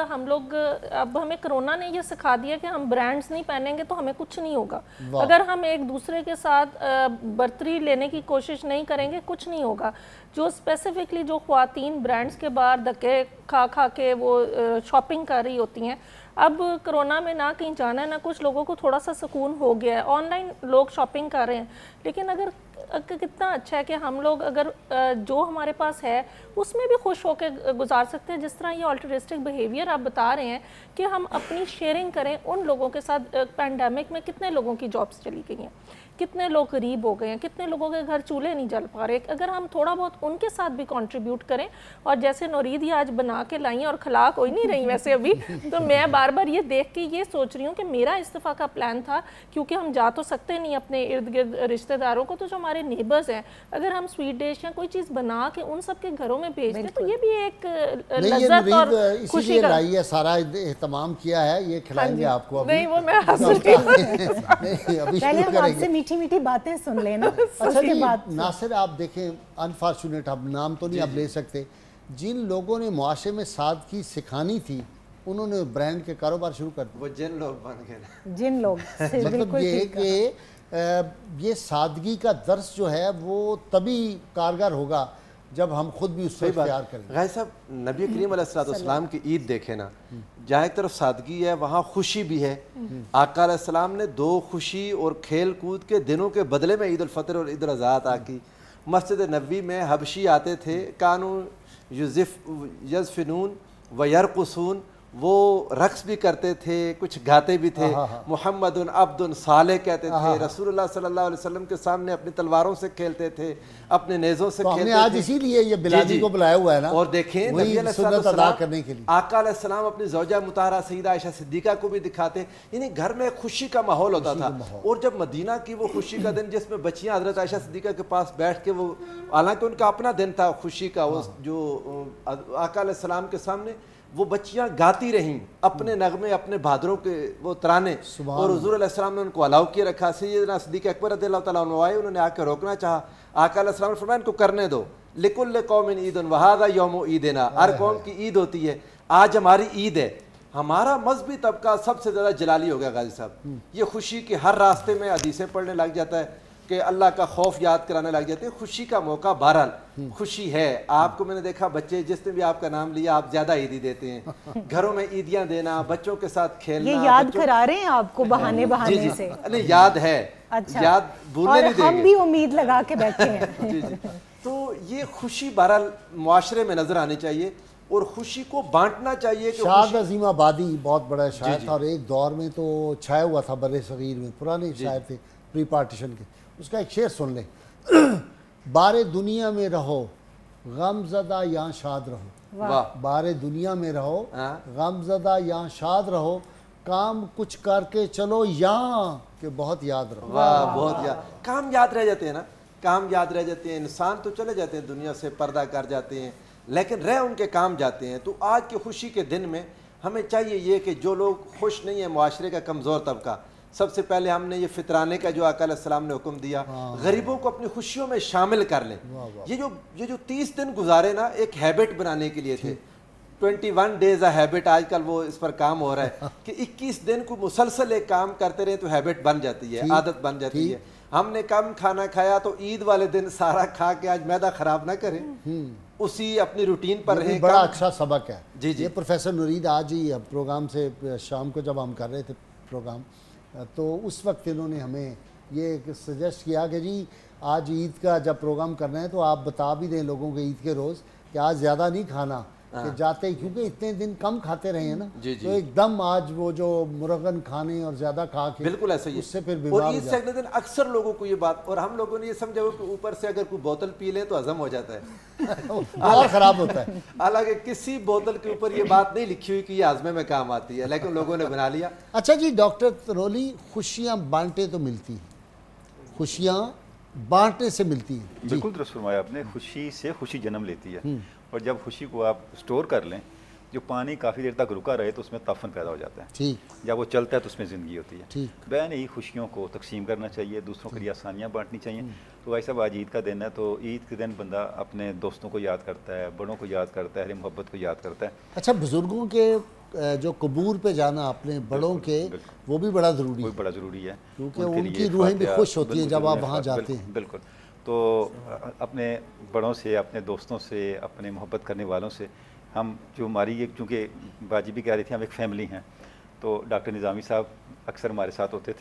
अब हमें कोरोना ने ये सिखा दिया कि हम ब्रांड्स नहीं पहनेंगे तो हमें कुछ नहीं होगा। अगर हम एक दूसरे के साथ बर्तरी लेने की कोशिश नहीं करेंगे, कुछ नहीं होगा। जो स्पेसिफिकली जो ख्वातीन ब्रांड्स के बाहर धक्के खा के वो शॉपिंग कर रही होती हैं, अब कोरोना में ना कहीं जाना है ना कुछ, लोगों को थोड़ा सा सुकून हो गया है, ऑनलाइन लोग शॉपिंग कर रहे हैं। लेकिन अगर कितना अच्छा है कि हम लोग अगर जो हमारे पास है उसमें भी खुश होकर गुजार सकते हैं। जिस तरह ये ऑल्टरिस्टिक बिहेवियर आप बता रहे हैं कि हम अपनी शेयरिंग करें उन लोगों के साथ। पैंडेमिक में कितने लोगों की जॉब्स चली गई हैं, कितने लोग गरीब हो गए हैं, कितने लोगों के घर चूल्हे नहीं जल पा रहे। अगर हम थोड़ा बहुत उनके साथ भी कंट्रीब्यूट करें, और जैसे नौरीद ही आज बना के लाई और खिला कोई नहीं रही वैसे अभी, तो मैं बार बार ये देख के ये सोच रही हूँ कि मेरा इस्तीफ़ा का प्लान था, क्योंकि हम जा तो सकते नहीं अपने इर्द गिर्द रिश्तेदारों को, तो जो हमारे नेबर्स हैं अगर हम स्वीट डिश या कोई चीज़ बना के उन सब के घरों में भेज दें तो ये भी एक लज्जत और खुशी का है। सारा एहतमाम किया है, ये खिलाएंगे आपको। नहीं वो मैं आपसे मीठी मीठी बातें सुन लेना। अच्छा जी नासिर, आप देखें अनफॉर्चुनेट, अब नाम तो नहीं आप ले सकते, जिन लोगों ने मुआशरे में सादगी सिखानी थी उन्होंने ब्रांड के कारोबार शुरू कर दिए। वो जिन लोग बन गए, जिन लोग मतलब ये कि ये सादगी का दर्स जो है वो तभी कारगर होगा जब हम खुद भी उससे प्यार करें। गाय साहब, नबी करीम अलैहिस्सलाम की ईद देखे ना, जहाँ एक तरफ सादगी है वहाँ खुशी भी है। आका अलैहिस्सलाम ने 2 खुशी और खेल कूद के दिनों के बदले में ईद उल फितर और ईद उल अज़हा अता की। मस्जिद नबी में हबशी आते थे, कानू यज़फ़िनून व यरक़ुसून, वो रक्स भी करते थे, कुछ गाते भी थे। मुहम्मदुन अब्दुन साले कहते थे। रसूलुल्लाह सल्लल्लाहु अलैहि वसल्लम के सामने अपनी तलवारों से खेलते थे, अपने नेज़ों से खेलते थे। आज इसीलिए ये बिलाली को बुलाया हुआ है ना। और देखें नबी सुन्नत अदा करने के लिए आका अलैहिस्सलाम अपनी ज़ौजा मुताहरा सैयदा आयशा सिद्दीक़ा को भी दिखाते, यानी घर में खुशी का माहौल होता था। और जब मदीना की वो खुशी का दिन जिसमें बच्चियाँ हज़रत आयशा सिद्दीक़ा के पास बैठ के, वो हालांकि उनका अपना दिन था खुशी का, वो जो आका अलैहिस्सलाम के सामने वो बच्चियां गाती रहीं अपने नगमे, अपने भादरों के वो तराने, और हुज़ूर अलैहिस्सलाम ने उनको अलाउ किया रखा। सैयदना सिद्दीक़ अकबर रज़ियल्लाहु तआला अन्हु आए, उन्होंने आकर रोकना चाहा, आका अलैहिस्सलाम ने फरमाया इनको करने दो, लिकुल्लि कौमिन ईदुन व हाज़ा यौमु ईदिना, हर कौम की ईद होती है, आज हमारी ईद है। हमारा मजहबी तबका सबसे ज़्यादा जलाली हो गया गाजी साहब, ये खुशी के हर रास्ते में हदीसें पढ़ने लग जाता है कि अल्लाह का खौफ याद कराने लग जाते हैं। खुशी का मौका बहरहाल खुशी है। आपको मैंने देखा बच्चे जिसने भी आपका नाम लिया आप ज्यादा ईदी देते हैं, घरों में ईदियां देना, बच्चों के साथ खेलना। ये याद करा रहे हैं आपको बहाने बहाने से? नहीं याद है, अच्छा, याद भूलने नहीं देंगे। हम भी उम्मीद लगा के बैठे हैं। जी जी। तो ये खुशी बहरहाल मुआशरे में नजर आनी चाहिए और खुशी को बांटना चाहिए। शाद अजीम आबादी बहुत बड़ा शायर था और एक दौर में तो छाया हुआ था बड़े सगीर में, पुराने शायर थे प्री पार्टीशन के। उसका एक शेर सुन ले, बारे दुनिया में रहो गमज़दा या शाद रहो, बारे दुनिया में रहो गमज़दा या शाद रहो, काम कुछ करके चलो यहाँ के बहुत याद रहो। वाह, बहुत याद, काम याद रह जाते हैं ना, काम याद रह जाते हैं। इंसान तो चले जाते हैं दुनिया से, पर्दा कर जाते हैं, लेकिन रह उनके काम जाते हैं। तो आज की खुशी के दिन में हमें चाहिए ये कि जो लोग खुश नहीं है, मुआशरे का कमज़ोर तबका, सबसे पहले हमने ये फितराने का जो आका अलैहिस्सलाम ने हुक्म दिया, गरीबों को अपनी खुशियों में शामिल कर लें। ये जो 30 दिन गुजारे ना, एक हैबिट बनाने के लिए थे। 21 डेज अ हैबिट, आजकल वो इस पर काम हो रहा है कि 21 दिन को मुसलसल एक काम करते रहे तो हैबिट बन जाती है, आदत बन जाती है। हमने कम खाना खाया तो ईद वाले दिन सारा खा के आज मैदा खराब ना करें, उसी अपनी रूटीन पर रहे। बड़ा अच्छा सबक है। जी जी। ये प्रोफेसर नूरीद आज ही प्रोग्राम से शाम को जब हम कर रहे थे प्रोग्राम, तो उस वक्त इन्होंने हमें ये सजेस्ट किया कि जी आज ईद का जब प्रोग्राम करना है तो आप बता भी दें लोगों को ईद के रोज़ कि आज ज़्यादा नहीं खाना, कि जाते ही, क्योंकि इतने दिन कम खाते रहे हैं ना, तो एकदम आज वो जो मुर्गन खाने और ज़्यादा खा के बिल्कुल ऐसा ही, उससे फिर बीमार हो जाते हैं। अगले दिन अक्सर लोगों को ये बात, और हम लोगों ने ये समझा हो कि ऊपर से अगर कोई बोतल पी ले तो हजम हो जाता है और ख़राब होता है। हालांकि किसी बोतल के ऊपर ये बात नहीं लिखी हुई कि ये हाजमे में काम आती है, लेकिन लोगों ने बना लिया। अच्छा जी डॉक्टर तरोली, खुशियाँ बांटे तो मिलती हैं, खुशियाँ बांटने से मिलती है। बिल्कुल दुरुस्त फरमाया आपने, खुशी से खुशी जन्म लेती है। और जब खुशी को आप स्टोर कर लें, जो पानी काफ़ी देर तक रुका रहे तो उसमें ताफन पैदा हो जाता है। ठीक, जब वो चलता है तो उसमें ज़िंदगी होती है। ठीक, बैन ही खुशियों को तकसीम करना चाहिए, दूसरों के लिए आसानियाँ बांटनी चाहिए। तो भाई साहब आज ईद का दिन है, तो ईद के दिन बंदा अपने दोस्तों को याद करता है, बड़ों को याद करता है, अहले मोहब्बत को याद करता है। अच्छा, बुज़ुर्गों के जो कबूर पे जाना अपने बड़ों के, वो भी बड़ा ज़रूरी है, बड़ा ज़रूरी है, क्योंकि उनकी रूहें भी खुश होती हैं जब आप वहाँ जाते हैं। बिल्कुल। तो अपने बड़ों से, अपने दोस्तों से, अपने मोहब्बत करने वालों से, हम जो हमारी एक, चूँकि बाजी भी कह रही थी हम एक फैमिली हैं, तो डॉक्टर निज़ामी साहब अक्सर हमारे साथ होते थे।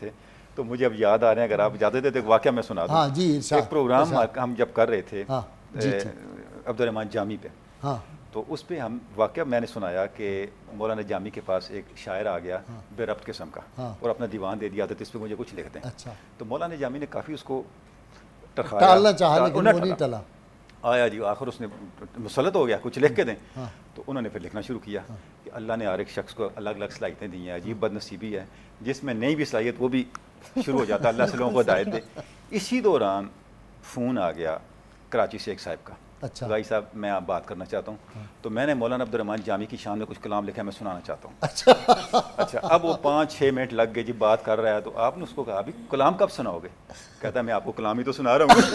तो मुझे अब याद आ रहे हैं, अगर आप इजाज़त देते तो वाक़या मैं सुना दूँ। हाँ जी, एक प्रोग्राम हम जब कर रहे थे जी, अब्दुर्रहमान जामी पे, हाँ, तो उस पर हम वाक़या मैंने सुनाया कि मौलाना जामी के पास एक शायर आ गया बेरब्त किस्म का, और अपना दीवान दे दिया था, तो इस पर मुझे कुछ लिख दें। अच्छा। तो मौलाना जामी ने काफ़ी उसको टालना चाहा, लेकिन वो नहीं टला। आया जी, आखिर उसने मुसलत हो गया, कुछ लिख के दें। तो उन्होंने फिर लिखना शुरू किया कि अल्लाह ने हर एक शख्स को अलग अलग सलाहियतें दी हैं, अजीब बदनसीबी है, जिसमें नई भी सलाहियत वो भी शुरू हो जाता है, अल्लाह से लोगों को हिदायत दे। इसी दौरान फ़ोन आ गया कराची से एक साहब का। अच्छा भाई साहब, मैं आप बात करना चाहता हूँ। तो मैंने मौलाना अब्दुर्रहमान जामी की शान में कुछ कलाम लिखा है, मैं सुनाना चाहता हूँ। अच्छा, अब वो 5-6 मिनट लग गए जी, बात कर रहा है। तो आपने उसको कहा अभी कलाम कब सुनाओगे? कहता है मैं आपको कलाम ही तो सुना रहा हूँ।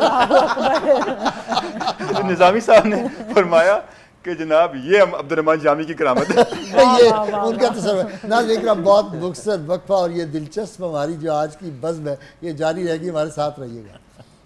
तो निज़ामी साहब ने फरमाया कि जनाब ये हम अब्दुर्रहमान जामी की करामत है। ये उनका तस्वीर। नाज़रीन, बहुत मुख्तसर वक्फा और ये दिलचस्प हमारी जो आज की बज़्म है ये जारी रहेगी, हमारे साथ रहिएगा।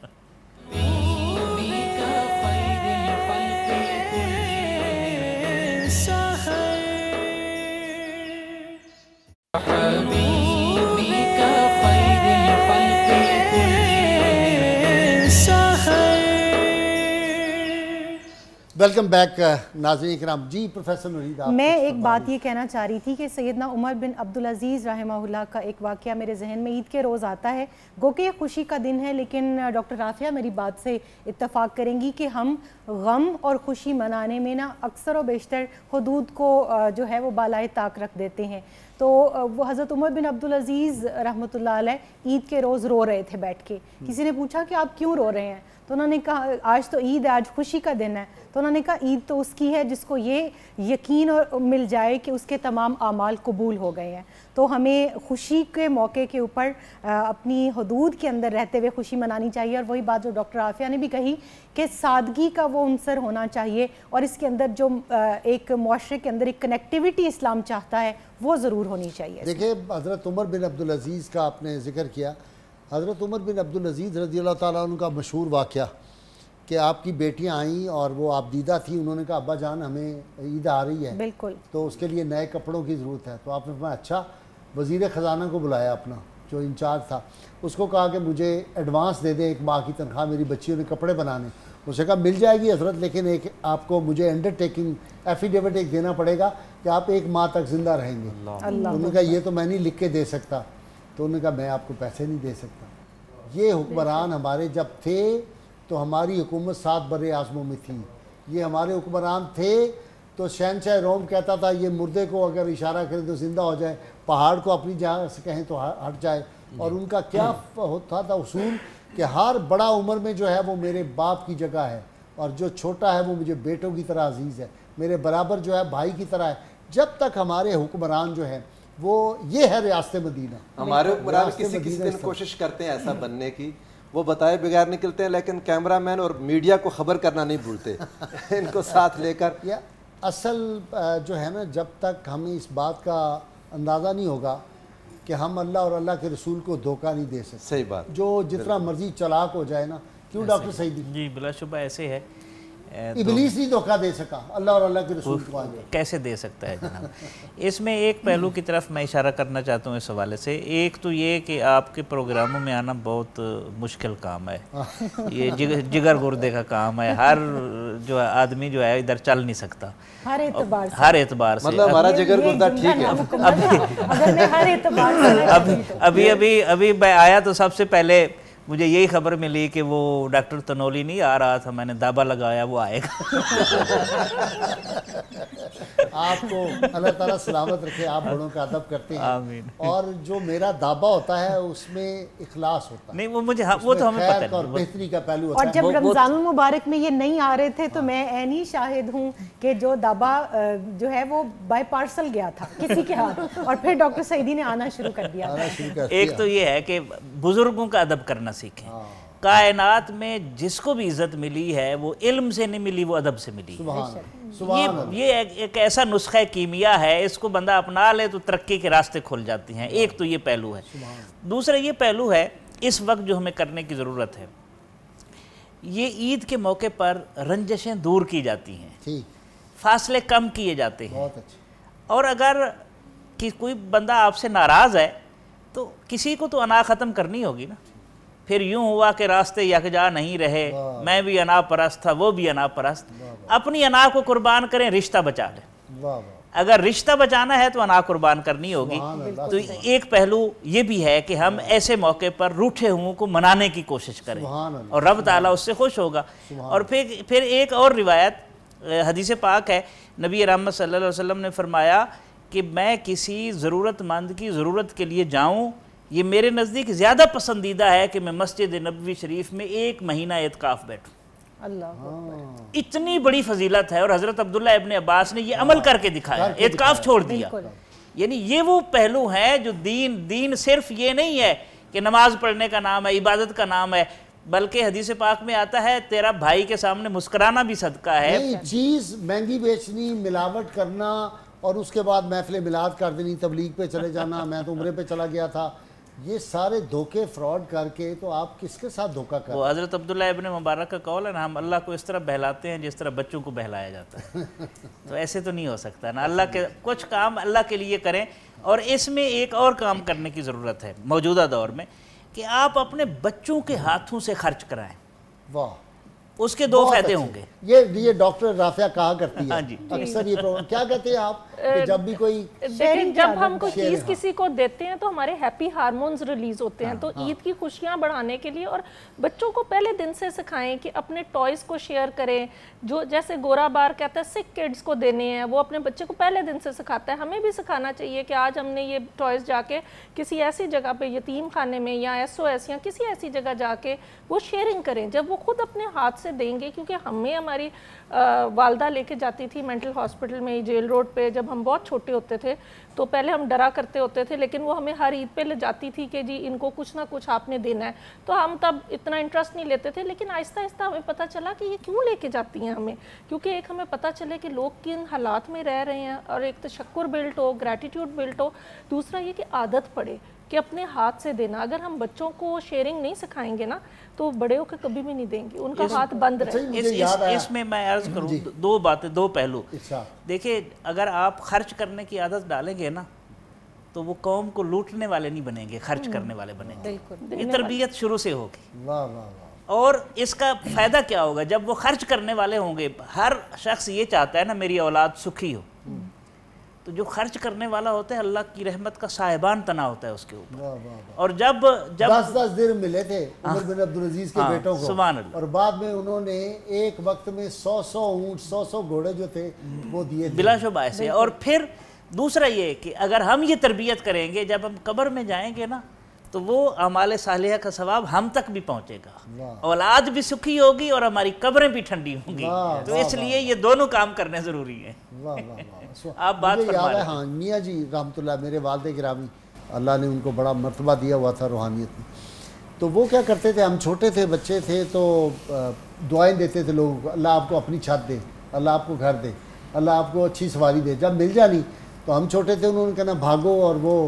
वेलकम बैक नाज़रीन किराम। जी प्रोफेसर नूरीद, मैं एक बात ये कहना चाह रही थी कि सैयदना उमर बिन अब्दुल अज़ीज़ रहमहुल्लाह का एक वाक़या मेरे जहन में ईद के रोज़ आता है। गो कि ये खुशी का दिन है, लेकिन डॉक्टर राफिया मेरी बात से इत्तफ़ाक़ करेंगी कि हम गम और खुशी मनाने में ना अक्सर व बेशतर हुदूद को जो है वो बालाए ताक रख देते हैं। तो वो हज़रत उमर बिन अब्दुल अज़ीज़ रहमतुल्लाह अलैह ईद के रोज़ रो रहे थे बैठ के। किसी ने पूछा कि आप क्यों रो रहे हैं? तो उन्होंने कहा आज तो ईद है, आज खुशी का दिन है। तो उन्होंने कहा ईद तो उसकी है जिसको ये यकीन और मिल जाए कि उसके तमाम आमाल कबूल हो गए हैं। तो हमें खुशी के मौके के ऊपर अपनी हदूद के अंदर रहते हुए खुशी मनानी चाहिए। और वही बात जो डॉक्टर आफिया ने भी कही कि सादगी का वो अंसर होना चाहिए, और इसके अंदर जो एक मुआशरे के अंदर एक कनेक्टिविटी इस्लाम चाहता है वो ज़रूर होनी चाहिए। देखिए, हज़रत उमर बिन अब्दुल अज़ीज़ का आपने ज़िक्र किया। हज़रत उमर बिन अब्दुल अज़ीज़ रज़ी अल्लाह ताला अन्हु का मशहूर वाक़या कि आपकी बेटियां आईं और वो आप दीदा थी, उन्होंने कहा अब्बा जान हमें ईद आ रही है, बिल्कुल, तो उसके लिए नए कपड़ों की ज़रूरत है। तो आपने फरमाया अच्छा। वज़ीर ख़जाना को बुलाया, अपना जो इंचार्ज था, उसको कहा कि मुझे एडवांस दे दें 1 माह की तनख्वाह, मेरी बच्चियों ने कपड़े बनाने। उसने कहा मिल जाएगी हज़रत, लेकिन एक आपको मुझे अंडरटेकिंग एफिडेविट एक देना पड़ेगा कि आप 1 माह तक ज़िंदा रहेंगे। उन्होंने कहा ये तो मैं नहीं लिख के दे सकता। तो उन्होंने कहा मैं आपको पैसे नहीं दे सकता। ये हुक्मरान हमारे जब थे तो हमारी हुकूमत 7 बरे आज़मों में थी। ये हमारे हुक्मरान थे तो शहनशाह रोम कहता था ये मुर्दे को अगर इशारा करें तो ज़िंदा हो जाए, पहाड़ को अपनी जगह से कहें तो हट जाए। और उनका क्या होता था उसूल कि हर बड़ा उम्र में जो है वो मेरे बाप की जगह है, और जो छोटा है वो मुझे बेटों की तरह अजीज़ है, मेरे बराबर जो है भाई की तरह है। जब तक हमारे हुक्मरान जो है वो ये है रियासत मदीना। हमारे हुक्मरान किसी दिन कोशिश करते हैं ऐसा बनने की, वो बताए बगैर निकलते हैं, लेकिन कैमरामैन और मीडिया को खबर करना नहीं भूलते इनको साथ लेकर। या असल जो है ना, जब तक हमें इस बात का अंदाज़ा नहीं होगा कि हम अल्लाह और अल्लाह के रसूल को धोखा नहीं दे सकते। सही बात। जो जितना मर्जी चालाक हो जाए ना, क्यों डॉक्टर सईदी? जी बिलाशुबा ऐसे है। इब्लीस नहीं धोखा दे सका, अल्लाह और अल्लाह के रसूल को आगे कैसे दे सकता है जनाब? इसमें एक पहलू की तरफ मैं इशारा करना चाहता हूँ इस हवाले से। एक तो ये कि आपके प्रोग्रामों में आना बहुत मुश्किल काम है। ये जिगर गुर्दे का काम है। हर जो है आदमी जो है इधर चल नहीं सकता हर एतबार से। मतलब हमारा जिगर गुर्दा ठीक है। अभी मैं आया तो सबसे पहले मुझे यही खबर मिली कि वो डॉक्टर तनोली नहीं आ रहा था, मैंने दावा लगाया वो आएगा। आपको अल्लाह ताला सलामत रखे, आप बड़ों का अदब करते हैं। आमीन। और जो मेरा दावा होता है उसमें इखलास होता है। नहीं वो मुझे वो तो हमें पता है और बेहतरी का पहलू होता है। और जब रमजान मुबारक में ये नहीं आ रहे थे तो मैं ऐनी शाहिद हूँ कि जो दावा जो है वो बाय पार्सल गया था किसी के हाथ, और फिर डॉक्टर सईदी ने आना शुरू कर दिया। एक तो ये है कि बुजुर्गों का अदब करना सीखें। कायनात में जिसको भी इज्जत मिली है वो इल्म से नहीं मिली, वो अदब से मिली। ये एक ऐसा नुस्खा कीमिया है, इसको बंदा अपना ले तो तरक्की के रास्ते खुल जाते हैं। एक तो ये पहलू है। दूसरा ये पहलू है इस वक्त जो हमें करने की ज़रूरत है, ये ईद के मौके पर रंजशें दूर की जाती हैं, फासले कम किए जाते हैं। और अगर कि कोई बंदा आपसे नाराज़ है तो किसी को तो अना ख़त्म करनी होगी ना। फिर यूं हुआ कि रास्ते यकजा नहीं रहे, मैं भी अना परस्त था, वो भी अना परस्त। अपनी अना को कुर्बान करें, रिश्ता बचा लें। अगर रिश्ता बचाना है तो अना कुर्बान करनी होगी। तो एक पहलू ये भी है कि हम ऐसे मौके पर रूठे हुओं को मनाने की कोशिश करें और रब ताला उससे खुश होगा। और फिर एक और रिवायत हदीस पाक है, नबी रहमत सल्लल्लाहु अलैहि वसल्लम ने फरमाया कि मैं किसी ज़रूरतमंद की ज़रूरत के लिए जाऊँ, ये मेरे नज़दीक ज़्यादा पसंदीदा है कि मैं मस्जिद नबवी शरीफ में 1 महीना एतकाफ़ बैठूँ। अल्लाह, इतनी बड़ी फजीलत है। और हज़रत अब्दुल्ला इब्न अब्बास ने ये अमल करके दिखाया, एतकाफ़ छोड़ दिया। यानी ये वो पहलू है जो दीन सिर्फ ये नहीं है कि नमाज पढ़ने का नाम है, इबादत का नाम है, बल्कि हदीस पाक में आता है तेरा भाई के सामने मुस्कुराना भी सदका है। नहीं, चीज़ महंगी बेचनी, मिलावट करना और उसके बाद महफिल मिलाद कर देनी, तबलीग पे चले जाना, मैं तो उम्रे पे चला गया था, ये सारे धोखे फ्रॉड करके तो आप किसके साथ धोखा कर। वो हज़रत अब्दुल्ला इब्न मुबारक का कौल है ना, हम अल्लाह को इस तरह बहलाते हैं जिस तरह बच्चों को बहलाया जाता है। तो ऐसे तो नहीं हो सकता ना। अल्लाह के कुछ काम अल्लाह के लिए करें। और इसमें एक और काम करने की ज़रूरत है मौजूदा दौर में कि आप अपने बच्चों के हाथों से खर्च कराएं। वाह, उसके 2 फायदे होंगे। ये डॉक्टर राफिया कहा करती है। हाँ जी। अक्सर ये प्रोग्राम क्या कहते हैं आप कि जब भी कोई देखिए, जब हम कोई चीज़ किसी को देते हैं तो हमारे हैप्पी हार्मोन्स रिलीज होते हैं। तो ईद की खुशियां बढ़ाने के लिए और बच्चों को पहले दिन से सिखाएं कि अपने टॉयज़ को शेयर करें। जो जैसे गोरा बार कहता है सिक किड्स को देने हैं, वो अपने बच्चे को पहले दिन से सिखाता है। हमें भी सिखाना चाहिए कि आज हमने ये टॉयज़ जाके किसी ऐसी जगह पे, यतीम खाने में या SOS या किसी ऐसी जगह जाके वो शेयरिंग करें। जब वो खुद अपने हाथ से देंगे, क्योंकि हमें हमारी वालदा लेके जाती थी मेंटल हॉस्पिटल में, जेल रोड पे, जब हम बहुत छोटे होते थे तो पहले हम डरा करते होते थे, लेकिन वो हमें हर ईद पे ले जाती थी कि जी इनको कुछ ना कुछ आपने देना है। तो हम तब इतना इंटरेस्ट नहीं लेते थे, लेकिन आहिस्ता आहिस्ता हमें पता चला कि ये क्यों लेके जाती हैं हमें, क्योंकि एक हमें पता चले कि लोग किन हालात में रह रहे हैं, और एक तशक्कुर बिल्ट हो, ग्रैटिट्यूड बिल्ट हो। दूसरा ये कि आदत पड़े कि अपने हाथ से देना। अगर हम बच्चों को शेयरिंग नहीं सिखाएंगे ना तो बड़े होकर कभी भी नहीं देंगे, उनका हाथ बंद रहे। इसमें मैं अर्ज करूँ 2 बातें, 2 पहलू। देखिए, अगर आप खर्च करने की आदत डालेंगे ना तो वो कौम को लूटने वाले नहीं बनेंगे, खर्च करने वाले बनेंगे। ये तरबियत शुरू से होगी। और इसका फ़ायदा क्या होगा? जब वो खर्च करने वाले होंगे, हर शख्स ये चाहता है ना मेरी औलाद सुखी हो, तो जो खर्च करने वाला होता है अल्लाह की रहमत का साहिबान तना होता है उसके ऊपर। और जब 10 दिन मिले थे उमर बिन अब्दुल अजीज के बेटों को, और बाद में उन्होंने एक वक्त में 100 ऊँट 100 घोड़े जो थे वो दिए बिलाशुबा ऐसे। और फिर दूसरा ये कि अगर हम ये तरबियत करेंगे, जब हम कब्र में जाएंगे ना तो वो अमाले सालिहा का सवाब हम तक भी पहुंचेगा, औलाद भी सुखी होगी और हमारी कब्रें भी ठंडी होंगी। तो इसलिए ये दोनों काम करने ज़रूरी है। आप बात फरमा रहे हैं। हाँ, मियाँ जी रहमतुल्लाह, मेरे वालिद गिरामी, अल्लाह ने उनको बड़ा मर्तबा दिया हुआ था रूहानियत में। तो वो क्या करते थे, हम छोटे थे, बच्चे थे, तो दुआएं देते थे लोगों को, अल्लाह आपको अपनी छत दे, अल्लाह आपको घर दे, अल्लाह आपको अच्छी सवारी दे। जब मिल जानी तो हम छोटे थे, उन्होंने कहना भागो, और वो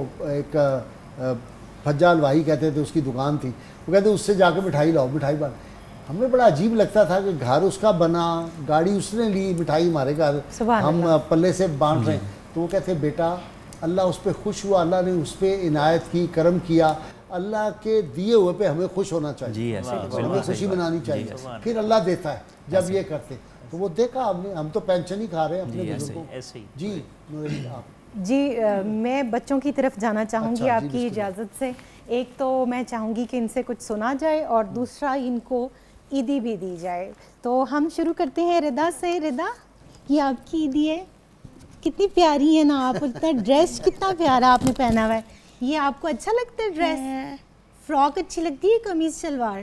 एक फज्जा हलवाई कहते थे, उसकी दुकान थी, वो कहते उससे जाके मिठाई लाओ, मिठाई बन। हमें बड़ा अजीब लगता था कि घर उसका बना, गाड़ी उसने ली, मिठाई हमारे घर, हम पल्ले से बांट रहे हैं। तो वो कहते बेटा अल्लाह उस पर खुश हुआ, अल्लाह ने उस पर इनायत की, करम किया, अल्लाह के दिए हुए पे हमें खुश होना चाहिए, हमें खुशी मनानी चाहिए, फिर अल्लाह देता है। जब ये करते तो वो देखा हमने, हम तो पेंशन ही खा रहे हैं अपने बुजुर्गों को। जी आप जी, मैं बच्चों की तरफ जाना चाहूँगी आपकी इजाज़त से। एक तो मैं चाहूँगी कि इनसे कुछ सुना जाए और दूसरा इनको ईदी भी दी जाए। तो हम शुरू करते हैं रिदा से। रिदा, ये आपकी ईदी है, कितनी प्यारी है ना आप, इतना ड्रेस कितना प्यारा आपने पहना हुआ है। ये आपको अच्छा लगता है ड्रेस? फ्रॉक अच्छी लगती है, कमीज शलवार?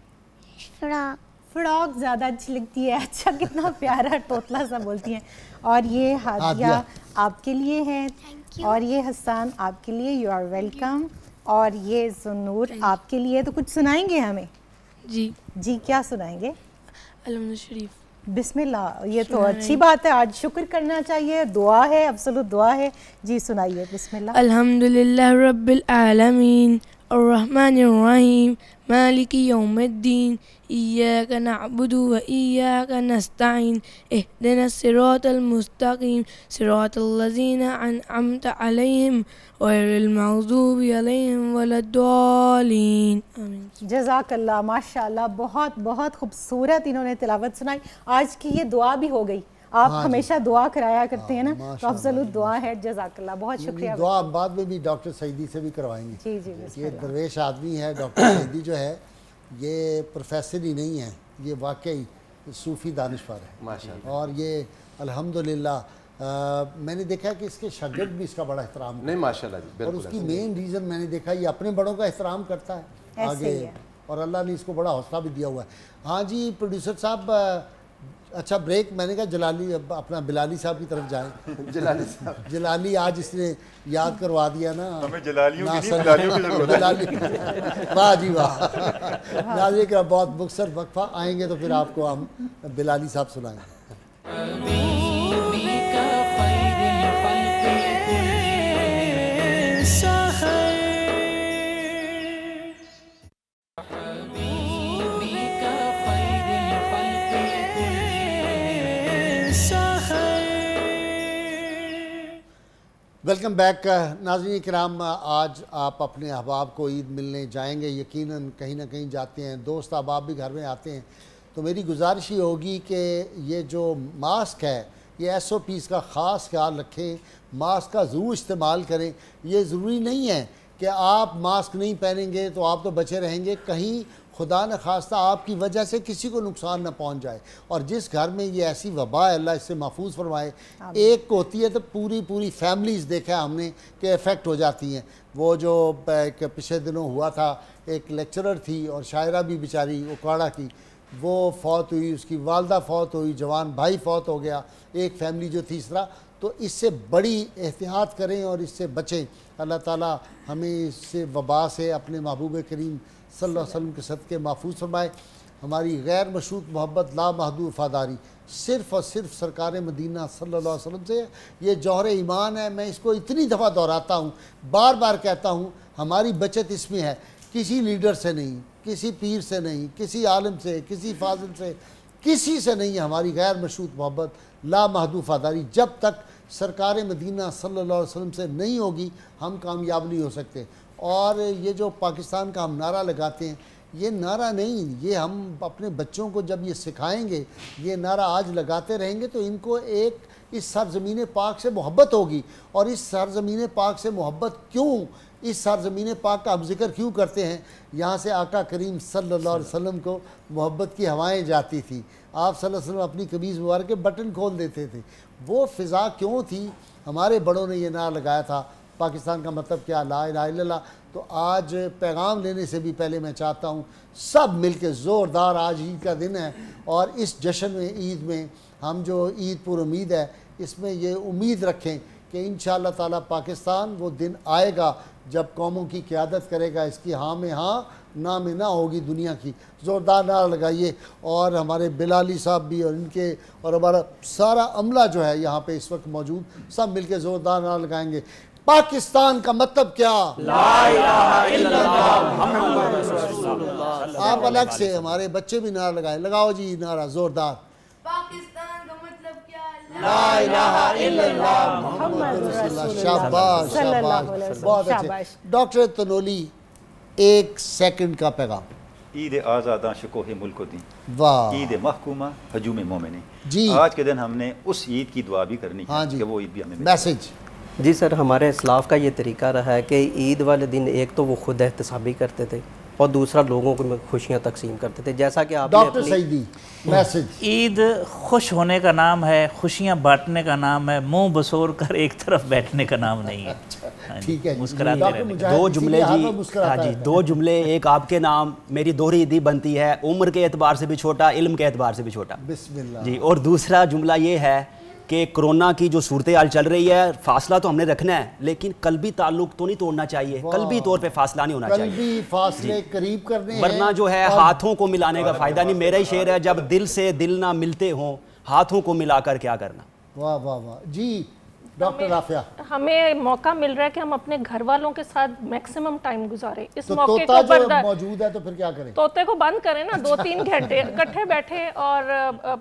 फ्रॉक ज़्यादा अच्छी लगती है। अच्छा, कितना प्यारा तोतला सा बोलती हैं। और ये हादिया आपके लिए है, और ये हसन आपके लिए, यू आर वेलकम। और ये ज़ुन्नूर आपके लिए। तो कुछ सुनाएंगे हमें? जी, क्या सुनाएंगे? अलहम्दुलिल्लाह शरीफ। बिस्मिल्लाह। ये तो अच्छी बात है, आज शुक्र करना चाहिए, दुआ है, अब्सोलूट दुआ है। जी सुनाइए, बिस्मिल्लाह। अल्हम्दुलिल्लाह रब्बिल आलमीन अर्रहमानिर्रहीम मालिकी यौमिद्दीन इय्याका नअबुदु व इय्याका नस्तईन इहदिनस सिरातल मुस्तकीम सिरातल लज़ीना अनअमता अलैहिम गैरिल मग़ज़ूबि अलैहिम वलद्दालीन। आमीन। जज़ाकल्लाह, माशाअल्लाह, बहुत बहुत खूबसूरत इन्होंने तिलावत सुनाई। आज की ये दुआ भी हो गई। आप हमेशा दुआ कराया करते हैं ना, तो अफजलुद दुआ है। जज़ाकल्लाह, बहुत शुक्रिया। दुआ हम बाद में भी डॉक्टर सईदी से भी करवाएंगे। जी जी, ये दरवेश आदमी है डॉक्टर सईदी जो है, ये प्रोफेसर ही नहीं है, ये वाकई सूफ़ी दानिशवर है माशाअल्लाह। और ये अल्हम्दुलिल्लाह मैंने देखा कि इसके शागिर्द भी इसका बड़ा एहतराम नहीं माशाअल्लाह जी। और उसकी मेन रीज़न मैंने देखा ये अपने बड़ों का एहतराम करता है आगे, और अल्लाह ने इसको बड़ा हौसला भी दिया हुआ है। हाँ जी प्रोड्यूसर साहब, अच्छा ब्रेक, मैंने कहा जलाली अपना बिलाली साहब की तरफ जाएं। जलाली साहब, जलाली आज इसने याद करवा दिया ना हमें, जलालियों की वाह जी वाह। नाज़रीन का बहुत मुख्तसर वक्फा, आएंगे तो फिर आपको हम बिलाली साहब सुनाएंगे। वेलकम बैक नाज़रीन किराम, आज आप अपने अहबाब को ईद मिलने जाएंगे, यकीनन कहीं ना कहीं जाते हैं, दोस्त अहबाब भी घर में आते हैं। तो मेरी गुजारिश ही होगी कि ये जो मास्क है, ये SOPs का ख़ास ख्याल रखें, मास्क का ज़रूर इस्तेमाल करें। ये ज़रूरी नहीं है कि आप मास्क नहीं पहनेंगे तो आप तो बचे रहेंगे, कहीं खुदा न खास्ता आपकी वजह से किसी को नुकसान न पहुंच जाए। और जिस घर में ये ऐसी वबा है, अल्लाह इससे महफूज फरमाए, एक को होती है तो पूरी पूरी फैमिलीज़ देखा है हमने कि इफ़ेक्ट हो जाती हैं। वो जो पिछले दिनों हुआ था, एक लेक्चरर थी और शायरा भी बेचारी उकाड़ा की, वो फौत हुई, उसकी वालदा फौत हुई, जवान भाई फौत हो गया, एक फैमिली जो तीसरा। तो इससे बड़ी एहतियात करें और इससे बचें। अल्लाह ताला हमें इससे वबा से अपने महबूब करीम सल्लल्लाहु अलैहि वसल्लम के सदक़े महफूज फरमाए। हमारी गैर मशरूत मोहब्बत लामहदूद वफ़ादारी सिर्फ़ और सिर्फ सरकार मदीना सल्लल्लाहु अलैहि वसल्लम से, ये जौहर ईमान है। मैं इसको इतनी दफ़ा दोहराता हूँ, बार बार कहता हूँ, हमारी बचत इसमें है, किसी लीडर से नहीं, किसी पीर से नहीं, किसी आलिम से, किसी फाजिल से, किसी से नहीं है हमारी गैर मशरूत मोहब्बत लामहदूद वफ़ादारी। जब तक सरकार मदीना सल्लल्लाहु अलैहि वसल्लम से नहीं होगी, हम कामयाब नहीं हो सकते। और ये जो पाकिस्तान का हम नारा लगाते हैं, ये नारा नहीं, ये हम अपने बच्चों को जब ये सिखाएंगे, ये नारा आज लगाते रहेंगे तो इनको एक इस सरज़मीन पाक से मोहब्बत होगी। और इस सरज़मीन पाक से मोहब्बत क्यों, इस सरज़मीन पाक का हम जिक्र क्यों करते हैं, यहाँ से आका करीम सल्लल्लाहु अलैहि वसल्लम को मोहब्बत की हवाएं जाती थी। आप सल्लल्लाहु अलैहि वसल्लम अपनी कमीज़ मुबारक के बटन खोल देते थे। वो फ़िज़ा क्यों थी, हमारे बड़ों ने ये नारा लगाया था, पाकिस्तान का मतलब क्या, ला इलाहा इल्लल्लाह। तो आज पैगाम लेने से भी पहले मैं चाहता हूँ सब मिलके ज़ोरदार, आज ईद का दिन है और इस जश्न में, ईद में हम जो ईद पुर उम्मीद है, इसमें ये उम्मीद रखें कि इंशाअल्लाह ताला पाकिस्तान वो दिन आएगा जब कौमों की क़यादत करेगा, इसकी हाँ में हाँ, ना में ना होगी दुनिया की। ज़ोरदार नारा लगाइए। और हमारे बिलाली साहब भी और इनके और हमारा सारा अमला जो है यहाँ पे इस वक्त मौजूद, सब मिलके ज़ोरदार नारा लगाएंगे। पाकिस्तान का मतलब क्या, ला इलाहा इल्लल्लाह मुहम्मद रसूलुल्लाह। आप अलग से, हमारे बच्चे भी नारा लगाए, लगाओ जी नारा ज़ोरदार। पाकिस्तान का मतलब क्या, ला इलाहा इल्लल्लाह मुहम्मद रसूलुल्लाह। शाबाश शाबाश, बहुत अच्छे। डॉक्टर तनोली, 1 सेकंड का पैगाम। ईद आज़ादा शिकोह मुल्क दी, वाह, ईद महकूमा हजूम मोमिनी जी। आज के दिन हमने उस ईद की दुआ भी करनी है कि वो ईद भी हमें मैसेज। जी सर, हमारे इस्लाफ का ये तरीका रहा है कि ईद वाले दिन एक तो वो खुद एहतसाबी करते थे और दूसरा लोगों को खुशियाँ तकसीम करते थे। जैसा कि आप डॉक्टर सईदी, मैसेज। ईद खुश होने का नाम है, खुशियाँ बांटने का नाम है, मुंह बसोर कर एक तरफ बैठने का नाम नहीं है। ठीक है, मुस्कुराते रहने। दो जुमले जी, हाँ जी, 2 जुमले, एक आपके नाम, मेरी दोहरी ईदी बनती है, उम्र के एतबार से भी छोटा, इल्म के एतबार से भी छोटा, बिस्मिल्लाह जी। और दूसरा जुमला ये है कि कोरोना की जो सूरत हाल चल रही है, फासला तो हमने रखना है, लेकिन कल्बी ताल्लुक तो नहीं तोड़ना चाहिए, कल्बी तौर पे फासला नहीं होना चाहिए, कल्बी फासले करीब करने हैं। वरना जो है हाथों को मिलाने का फायदा नहीं। मेरा ही शेर है, जब दिल से दिल ना मिलते हों, हाथों को मिलाकर क्या करना। वाह वाह वाह जी, डॉक्टर राफिया, हमें मौका मिल रहा है कि हम अपने घर वालों के साथ मैक्सिमम टाइम गुजारें। इस तो मौके तोता को जो मौजूद है तो फिर क्या करें? तोते को बंद करें ना, 2-3 घंटे इकट्ठे बैठे और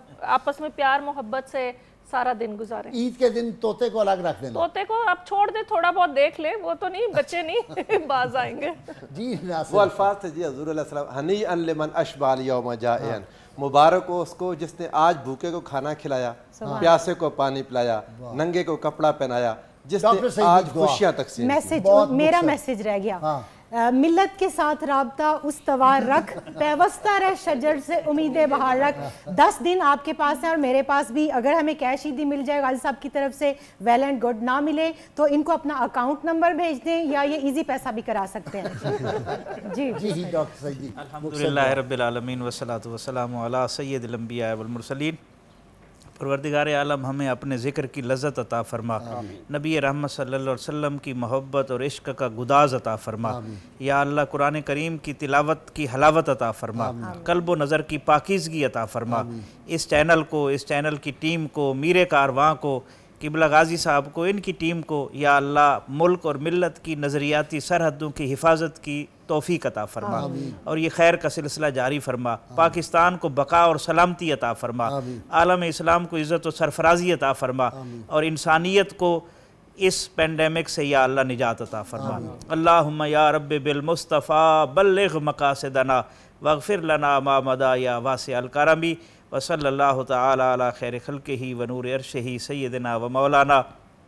आपस में प्यार मोहब्बत से सारा दिन गुजारें। ईद के दिन तोते को अलग रख देना। तोते को आप छोड़ दे, थोड़ा बहुत देख ले, वो तो नहीं, बच्चे नहीं बाज आएंगे। जी वो अल्फाज थे जी हज़ूर अलैहि सल्लम, हनी अन लिमन अशबाल यौम जाइन, मुबारक हो उसको जिसने आज भूखे को खाना खिलाया, प्यासे को पानी पिलाया, नंगे को कपड़ा पहनाया, जिसने आज खुशियां तकसीम। मैसेज, मेरा मैसेज रह गया, मिल्लत के साथ राब्ता उस्तवार रख, पैवस्ता रह शजर से उम्मीदें बहार रख। 10 दिन आपके पास है और मेरे पास भी, अगर हमें कैश ईदी मिल जाए गाजी साहब की तरफ से, वेल एंड गुड, ना मिले तो इनको अपना अकाउंट नंबर भेज दें या ये इजी पैसा भी करा सकते हैं। जी जी डॉक्टर साहब जी। अल्हम्दुलिल्लाह रब्बिल आलमीन वस्सलातु वस्सलामु अला सय्यिदिल अंबिया वल मुरसलीन। परवरदिगार आलम हमें अपने ज़िक्र की लज़्ज़त अता फ़रमा, नबी रहमत सल्लल्लाहु अलैहि वसल्लम की मोहब्बत और इश्क का गुदाज अता फ़रमा। या अल्लाह कुरान करीम की तिलावत की हलावत अता फ़रमा, क़ल्ब व नज़र की पाकीज़गी अता फ़रमा। इस चैनल को, इस चैनल की टीम को, मीरे कारवां को, किबला गाजी साहब को, इनकी टीम को या अल्लाह मुल्क और मिल्लत की नज़रियाती सरहदों की हिफाजत की तौफीक अता फ़रमा और ये खैर का सिलसिला जारी फरमा। पाकिस्तान को बका और सलामती अता फ़रमा, आलम इस्लाम को इज़्ज़त और सरफराजी अता फ़रमा और इंसानियत को इस पेंडेमिक से या अल्लाह निजात अता फ़रमा। अल्लाहुम्मा या रब्बि बिल मुस्तफ़ा बल्लिग़ मक़ासिदना वग़फ़िर लना मा मदा या वासिअल करमी व सल्लल्लाहु तआला अला खैर खल्क़िही व नूर अर्शिही सय्यिदना व मौलाना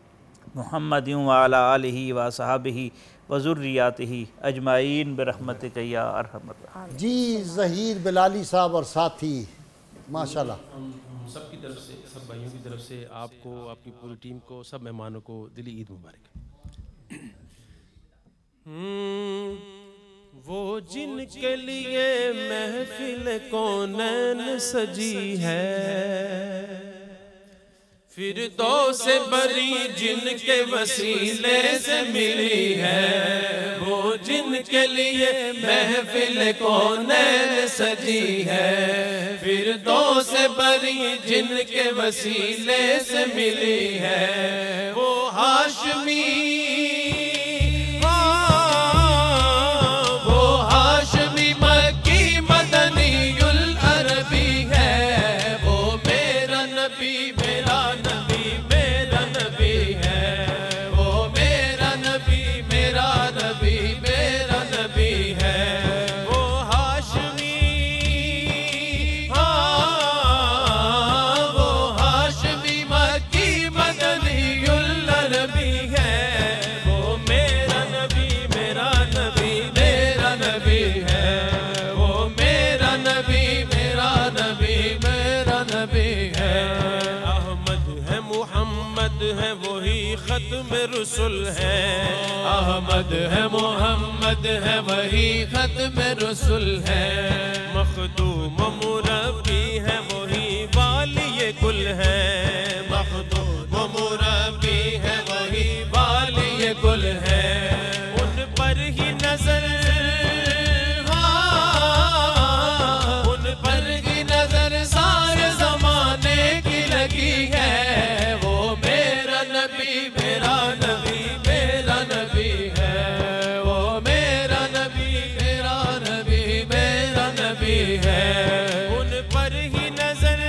मुहम्मदिन व अला आलिही व असहाबिही व ज़ुर्रियातिही अजमाइन बिरहमतिका या अरहमर राहिमीन। जी ज़हीर बिलाली साहब और साथी माशाल्लाह सबकी तरफ से, सब भाइयों की तरफ से आपको, आपकी पूरी टीम को, सब मेहमानों को दिली ईद मुबारक। वो जिनके लिए महफिल कौनैन सजी है, फिरदौस से बरी जिनके वसीले से मिली है, वो जिनके लिए महफिल कौनैन सजी है, फिरदौस से बरी जिनके वसीले से मिली है, वो हाशमी, वो हाशमी मक्की मदनीयुल अरबी है, वो मेरा नबी, मेरा नबी, मेरा नबी है, वो मेरा नबी, मेरा नबी, मेरा नबी है, वो हाशमी, हाँ वो हाशमी मक्की मदनीयुल अरबी है, वो मेरा नबी, मेरा नबी, मेरा नबी है, वो मेरा नबी, मेरा नबी, मेरा नबी है। अहमद है, मुहम्मद है, वही खत्म रसूल है, अहमद है, मुहम्मद है, वही खत्म रसूल है, मखदूम मुरब्बी है, वही वाली कुल है, मखदूम मुरब्बी है, वही वाली कुल है, उन पर ही नजर, हाँ उन पर ही नजर सारे जमाने की लगी है, वो मेरा नबी, मेरा नबी, मेरा नबी है, वो मेरा नबी, मेरा नबी, मेरा नबी है, उन पर ही नजर,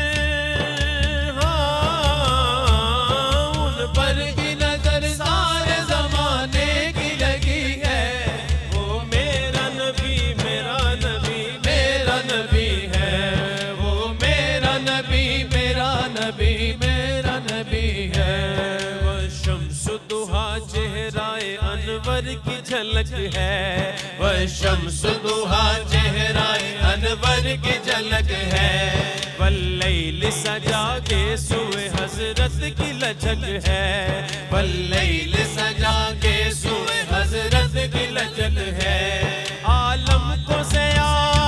हाँ उन पर ही नजर सारे जमाने की लगी है, वो मेरा नबी, मेरा नबी, मेरा नबी है, वो मेरा नबी, मेरा नबी, मेरा नबी है, वो शम्स दुहा चेहराए अनवर की झलक है, वह शम्स दुहा चेहराए अनवर की झलक है, वल्लैल सजा के सुए हजरत की लचक है, वल्लैल सजा के सुए हजरत की लचक है, आलम को ज़या,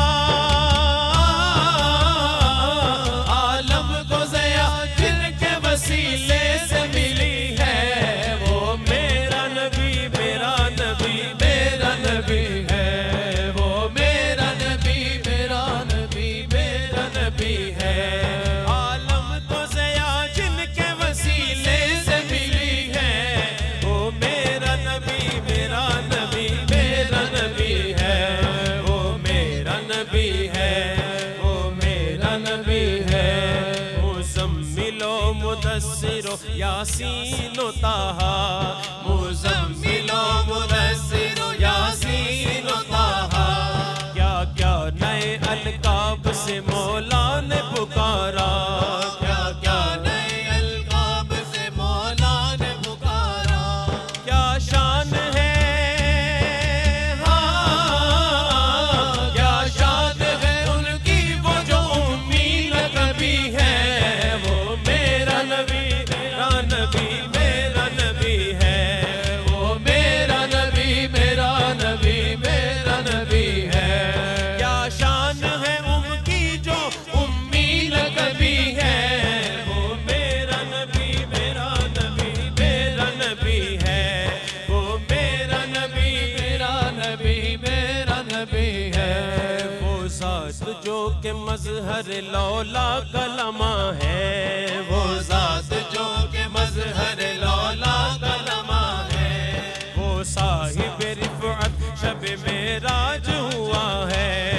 आलम को ज़या जिनके वसीले से मिली है, वो मेरा नबी, मेरा नबी, मेरा नबी है, वो मेरा नबी, मेरा नबी, मेरा नबी है, आलम को ज़या जिनके वसीले से मिली है, यासीन व ताहा, मुज़म्मिल व मुदस्सिर यासीन व ताहा। क्या क्या नए अलकाब से मौला ने पुकारा, क्या क्या नए अलकाब से मौला ने पुकारा। क्या शान है, हाँ क्या शान है उनकी, वो जो उम्मी न कभी है। वो मेरा नबी, मेरा नबी, मेरा नबी है। वो मेरा नबी, मेरा नबी, मेरा नबी है। क्या शान है उनकी जो उम्मी न कभी है। वो मेरा नबी, मेरा नबी, मेरा नबी है। वो मेरा नबी, मेरा नबी, मेरा नबी है। वो ज़ात जो के मज़हर लौला कलमा है। वो ज़ात जो के मज़हर लौला कलमा है। वो साहिब रिफ़अत शब मेराज हुआ है।